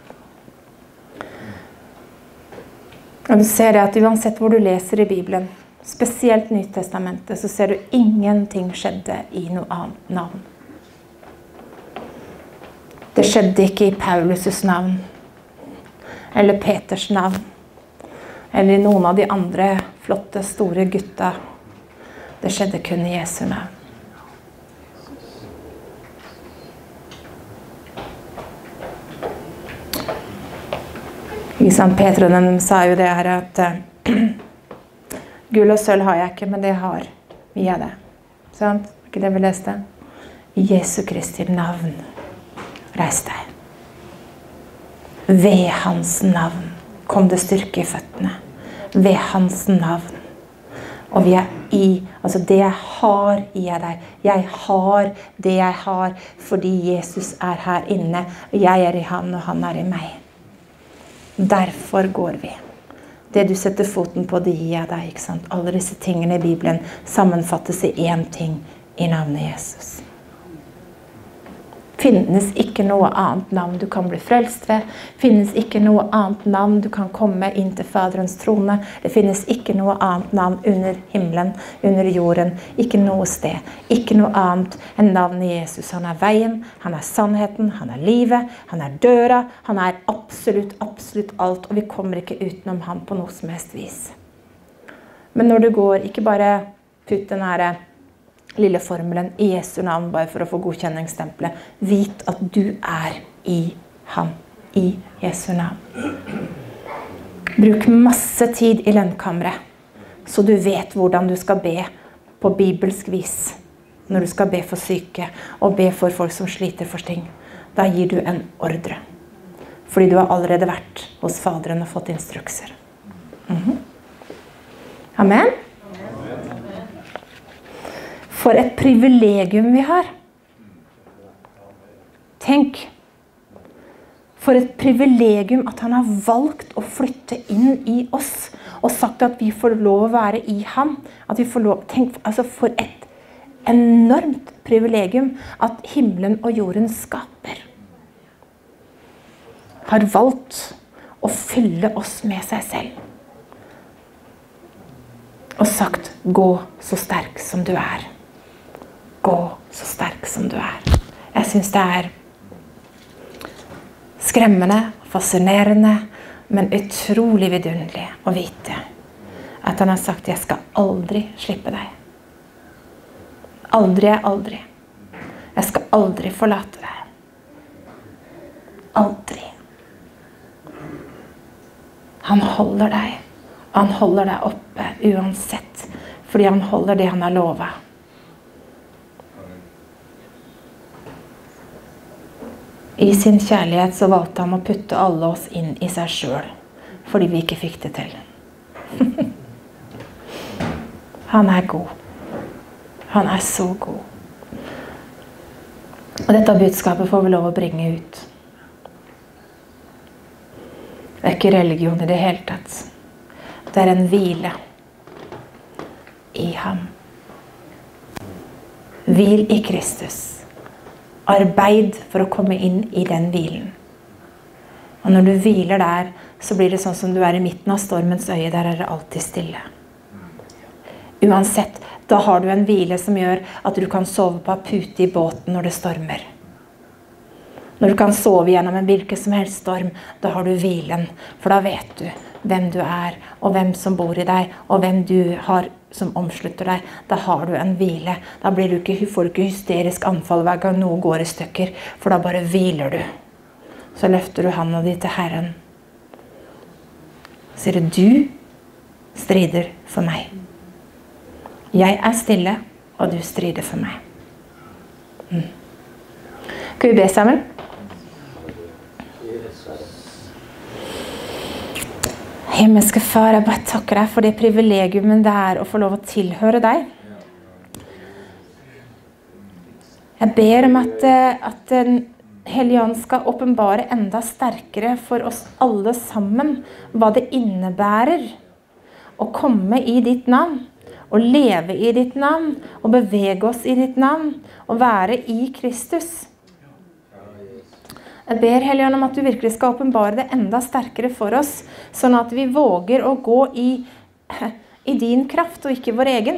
Og du ser det at uansett hvor du leser i Bibelen, spesielt Nytestamentet, så ser du ingenting skjedde i noe annet navn. Det skjedde ikke i Paulus' navn, eller Peters navn, eller i noen av de andre flotte, store gutta. Det skjedde kun i Jesu navn. Peter og dem sa jo det her at gull og sølv har jeg ikke, men det har vi av det. Sant? Ikke det vi leste? I Jesu Kristi navn. Reis deg. Ved hans navn kom det styrke i føttene. Ved hans navn. Og vi i, altså det jeg har i deg. Jeg har det jeg har fordi Jesus her inne. Jeg i han, og han i meg. Derfor går vi. Det du setter foten på, det gir jeg deg, ikke sant? Alle disse tingene i Bibelen sammenfattes i én ting, i navnet Jesus. Finnes ikke noe annet navn du kan bli frelst ved. Finnes ikke noe annet navn du kan komme inn til Faderens trone. Det finnes ikke noe annet navn under himmelen, under jorden. Ikke noe sted. Ikke noe annet enn navnet Jesus. Han veien, han sannheten, han livet, han døra. Han absolutt, absolutt alt, og vi kommer ikke utenom han på noe som helst vis. Men når du går, ikke bare putt den her lille formelen i Jesu navn, bare for å få godkjenningsstempelet. Vit at du i ham, i Jesu navn. Bruk masse tid i lønnkammeret, så du vet hvordan du skal be på bibelsk vis. Når du skal be for syke, og be for folk som sliter for ting. Da gir du en ordre. Fordi du har allerede vært hos Faderen og fått instrukser. Amen? For et privilegium vi har. Tenk, for et privilegium at han har valgt å flytte inn i oss, og sagt at vi får lov å være i ham. At vi får lov, tenk, altså for et enormt privilegium at himmelen og jorden skaper. Har valgt å fylle oss med seg selv. Og sagt, gå så sterk som du er. Gå så sterk som du er. Jeg synes det er skremmende, fascinerende, men utrolig vidunderlig å vite at han har sagt, jeg skal aldri slippe deg. Aldri er aldri. Jeg skal aldri forlate deg. Aldri. Han holder deg. Han holder deg oppe uansett, fordi han holder det han har lovet. I sin kjærlighet så valgte han å putte alle oss inn i seg selv, fordi vi ikke fikk det til. Han er god. Han er så god. Og dette budskapet får vi lov å bringe ut. Det er ikke religion i det hele tatt. Det er en hvile i ham. Hvil i Kristus. Arbeid for å komme inn i den hvilen. Og når du hviler der, så blir det sånn som du er i midten av stormens øye. Der er det alltid stille. Uansett, da har du en hvile som gjør at du kan sove på pute i båten når det stormer. Når du kan sove gjennom en hvilken som helst storm, da har du hvilen. For da vet du hvem du er, og hvem som bor i deg, og hvem du har som omslutter deg. Da har du en hvile. Da får du ikke hysterisk anfall hver gang noe går i stykker, for da bare hviler du. Så løfter du hånda di til Herren. Så sier du strider for meg. Jeg er stille, og du strider for meg. Kan vi be sammen? Himmelske Far, jeg bare takker deg for det privilegiumen det er å få lov å tilhøre deg. Jeg ber om at den Hellige Ånd skal åpenbare enda sterkere for oss alle sammen hva det innebærer å komme i ditt navn, å leve i ditt navn, å bevege oss i ditt navn, å være i Kristus. Jeg ber Hellige Ånd om at du virkelig skal åpenbare det enda sterkere for oss, sånn at vi våger å gå i din kraft og ikke vår egen.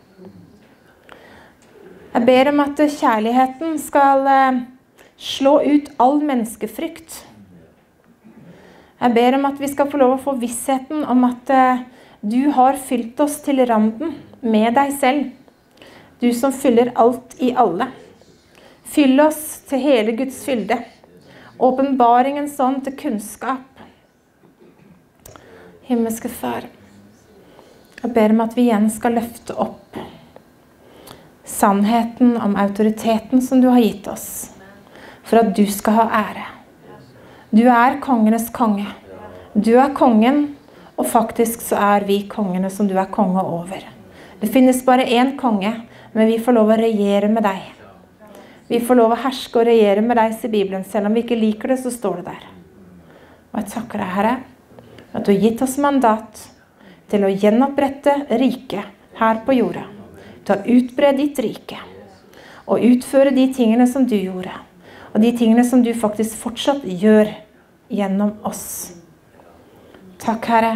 Jeg ber om at kjærligheten skal slå ut all menneskefrykt. Jeg ber om at vi skal få lov å få vissheten om at du har fylt oss til randen med deg selv. Du som fyller alt i alle. Fyll oss til hele Guds fylde. Åpenbaringen sånn til kunnskap. Himmelske Far, jeg ber om at vi igjen skal løfte opp sannheten om autoriteten som du har gitt oss, for at du skal ha ære. Du er kongenes konge. Du er kongen, og faktisk så er vi kongene som du er konge over. Det finnes bare én konge, men vi får lov å regjere med deg. Vi får lov å herske og regjere med deg, sier Bibelen. Selv om vi ikke liker det, så står det der. Og jeg takker deg, Herre, at du har gitt oss mandat til å gjenopprette riket her på jorda. Til å utbre ditt rike. Og utføre de tingene som du gjorde. Og de tingene som du faktisk fortsatt gjør gjennom oss. Takk, Herre,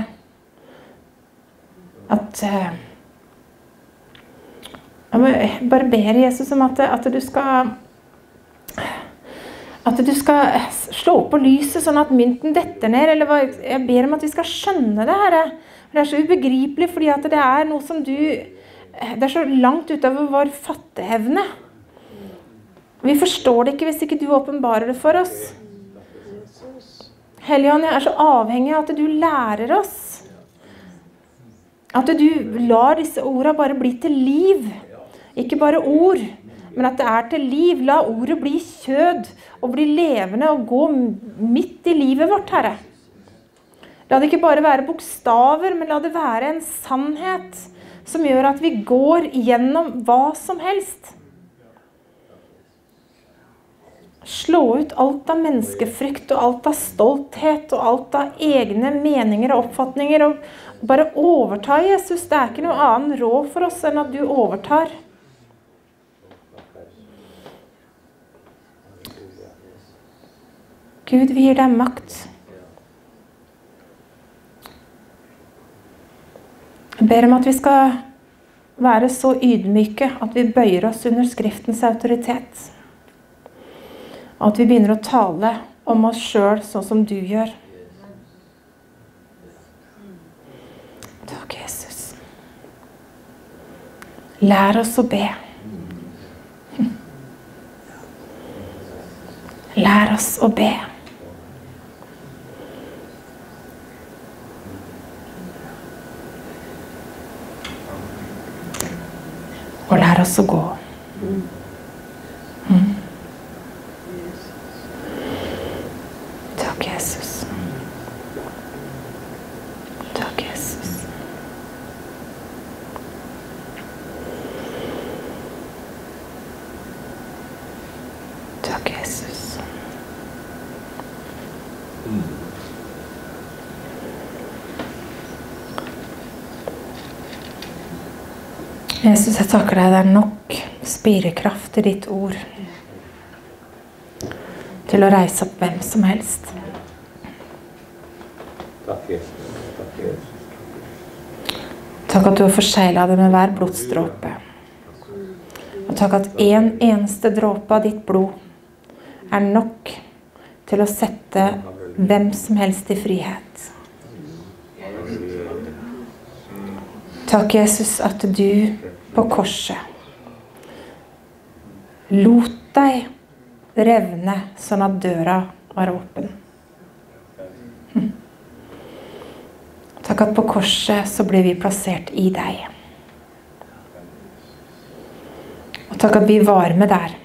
at jeg bare ber Jesus om at du skal slå opp på lyset sånn at mynten detter ned, eller jeg ber om at vi skal skjønne det, Herre. Det er så ubegripelig, fordi at det er noe som det er så langt utover vår fatteevne. Vi forstår det ikke hvis ikke du åpenbarer det for oss. Hellige Ånd, jeg er så avhengig av at du lærer oss. At du lar disse ordene bare bli til liv. Ikke bare ord, men at det er til liv. La ordet bli kjød og bli levende og gå midt i livet vårt, Herre. La det ikke bare være bokstaver, men la det være en sannhet som gjør at vi går gjennom hva som helst. slå ut alt av menneskefrykt og alt av stolthet og alt av egne meninger og oppfatninger og bare overta, Jesus. Det ikke noe annen råd for oss enn at du overtar. Gud, vi gir deg makt. Jeg ber om at vi skal være så ydmyke at vi bøyer oss under skriftens autoritet. Og at vi begynner å tale om oss selv sånn som du gjør. Takk, Jesus. Lær oss å be. Lær oss å be. Og lær oss å gå. Takk, Jesus. Takk, Jesus. Takk, Jesus. Jesus, jeg takker deg, det nok spirekraft i ditt ord til å reise opp hvem som helst. Takk, Jesus. Takk, Jesus. Takk at du har forseglet det med hver blodstråpe. Og takk at en eneste dråpe av ditt blod nok til å sette hvem som helst i frihet. Takk, Jesus, at du på korset lot deg revne sånn at døra var åpen. Takk at på korset så ble vi plassert i deg. Og takk at vi var med der.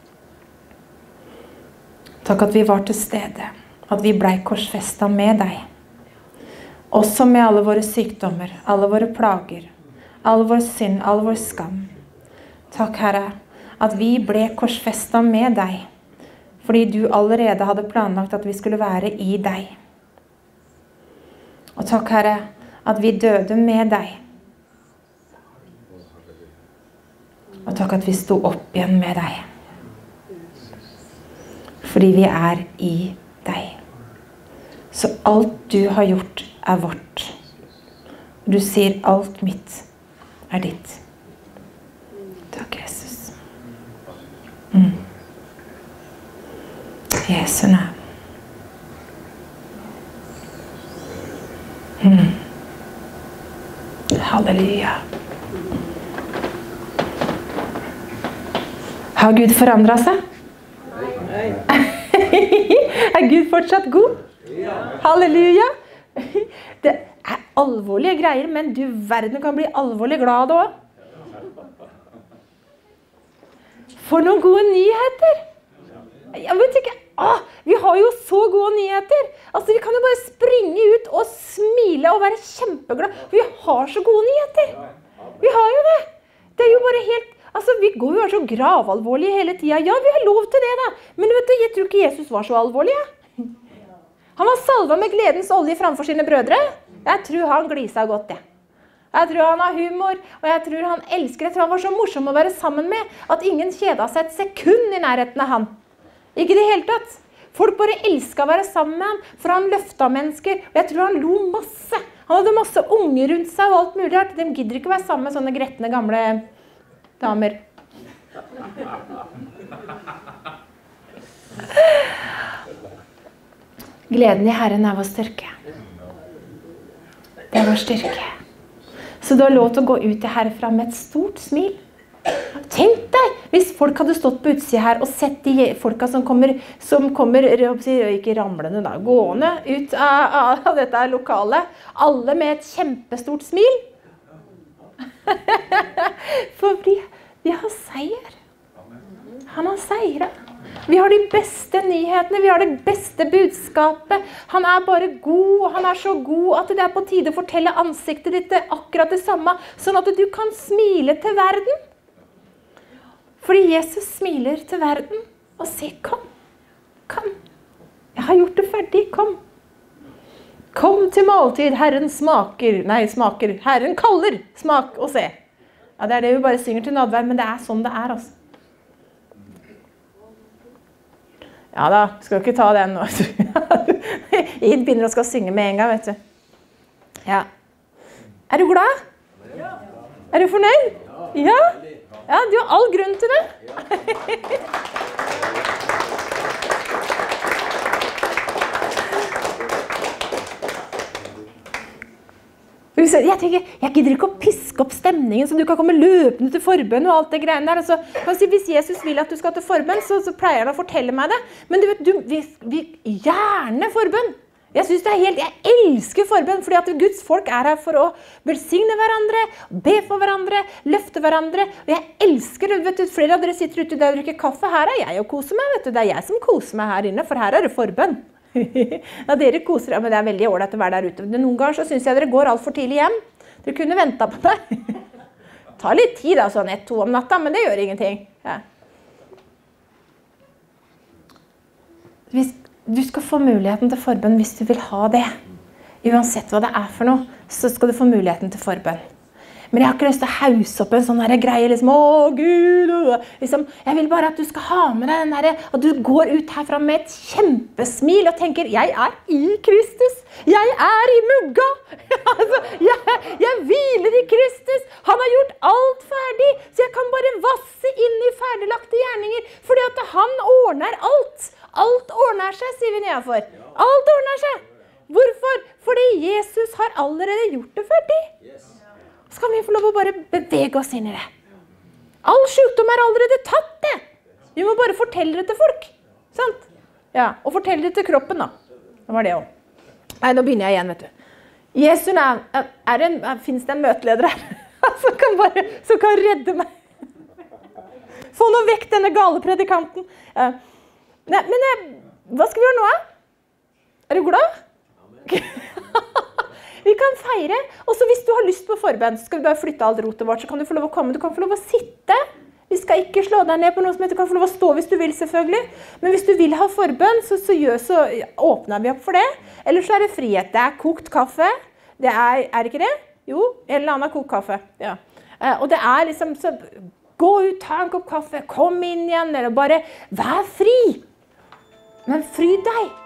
Takk at vi var til stede. At vi ble korsfestet med deg. Også med alle våre sykdommer, alle våre plager, all vår synd, all vår skam. Takk, Herre, at vi ble korsfestet med deg, fordi du allerede hadde planlagt at vi skulle være i deg. Og takk, Herre, at vi døde med deg. Og takk at vi sto opp igjen med deg. Fordi vi i deg. Så alt du har gjort vårt. Du sier alt mitt ditt. Takk, Jesus. Jesu navn. Halleluja. Har Gud forandret seg? Gud fortsatt god? Halleluja. Det alvorlige greier, men du verden kan bli alvorlig glad også. For noen gode nyheter. Jeg vet ikke, vi har jo så gode nyheter. Altså, vi kan jo bare springe ut og smile og være kjempeglad. Vi har så gode nyheter. Vi har jo det. Det jo bare helt, altså, vi går jo så gravalvorlige hele tiden. Ja, vi har lov til det da. Men vet du, jeg tror ikke Jesus var så alvorlig, ja. Han var salvet med gledens olje framfor sine brødre. Jeg tror han gliset godt, det. Jeg tror han har humor, og jeg tror han elsker. Jeg tror han var så morsom å være sammen med, at ingen kjedet seg et sekund i nærheten av han. Ikke det hele tatt. Folk bare elsket å være sammen med han, for han løftet mennesker. Og jeg tror han lo masse. Han hadde masse unger rundt seg og alt mulig rart. De gidder ikke være sammen med sånne gretne gamle damer. Gleden i Herren vår styrke. Det vår styrke. Så du har lov til å gå ut herfra med et stort smil. Tenk deg, hvis folk hadde stått på utsiden her og sett de folka som kommer ikke ramlende da, gående ut av dette lokalet, alle med et kjempestort smil. For vi har seier. Han har seiret. Vi har de beste nyhetene, vi har det beste budskapet. Han bare god, og han så god at det på tide å fortelle ansiktet ditt akkurat det samme, sånn at du kan smile til verden. Fordi Jesus smiler til verden og sier, kom, Kom. Jeg har gjort det ferdig. Kom. Kom til måltid. Herren smaker. Nei, smaker. Herren kaller. Smak og se. Ja, det det vi bare synger til nadvær, men det sånn det altså. Ja da, skal ikke ta den nå. Jeg begynner å skal synge med en gang, vet du. Ja. Du glad? Ja. Du fornøyd? Ja. Ja, du har all grunn til det. Jeg tenker, jeg gidder ikke å piske opp stemningen så du kan komme løpende til forbønn og alt det greiene der. Altså, hvis Jesus vil at du skal til forbønn, så pleier han å fortelle meg det. Men du vet, vi gjerne forbønn. Jeg elsker forbønn, fordi at Guds folk her for å velsigne hverandre, be for hverandre, løfte hverandre. Og jeg elsker, vet du, flere av dere sitter ute der og drikker kaffe. Her jeg og koser meg, vet du. Det jeg som koser meg her inne, for her det forbønn. Ja, dere koser, men det veldig ålreit å være der ute. Noen ganger så synes jeg dere går alt for tidlig hjem. Dere kunne ventet på meg. Ta litt tid da, sånn 1-2 om natta, men det gjør ingenting. Ja. Du skal få muligheten til forbønn hvis du vil ha det. Uansett hva det for noe, så skal du få muligheten til forbønn. Men jeg har ikke lyst til å hause opp en sånn greie, liksom, å Gud, liksom, jeg vil bare at du skal ha med deg den der, at du går ut herfra med et kjempesmil og tenker, jeg i Kristus, jeg i mugga, altså, jeg hviler i Kristus, han har gjort alt ferdig, så jeg kan bare vasse inn i ferdiglagte gjerninger, fordi at han ordner alt. Alt ordner seg, sier vi nedenfor. Alt ordner seg. Hvorfor? Fordi Jesus har allerede gjort det ferdig. Så kan vi få lov å bare bevege oss inn i det. All sykdom allerede tatt det. Vi må bare fortelle det til folk. Sant? Ja, og fortelle det til kroppen da. Det var det også. Nei, nå begynner jeg igjen, vet du. Jesu navn, finnes det en møteleder her? som kan redde meg. Få nå vekk denne gale predikanten. Nei, men hva skal vi gjøre nå? Du glad? Vi kan feire, og så hvis du har lyst på forbønn, så skal vi bare flytte alt rotet vårt, så kan du få lov å komme, du kan få lov å sitte. Vi skal ikke slå deg ned på noe som heter, du kan få lov å stå hvis du vil selvfølgelig. Men hvis du vil ha forbønn, så åpner vi opp for det. Eller så det frihet. Det kokt kaffe. Det ikke det? Jo, en eller annen kokt kaffe. Ja. Og det liksom, så gå ut, ta en kopp kaffe, kom inn igjen, eller bare vær fri. Men fry deg.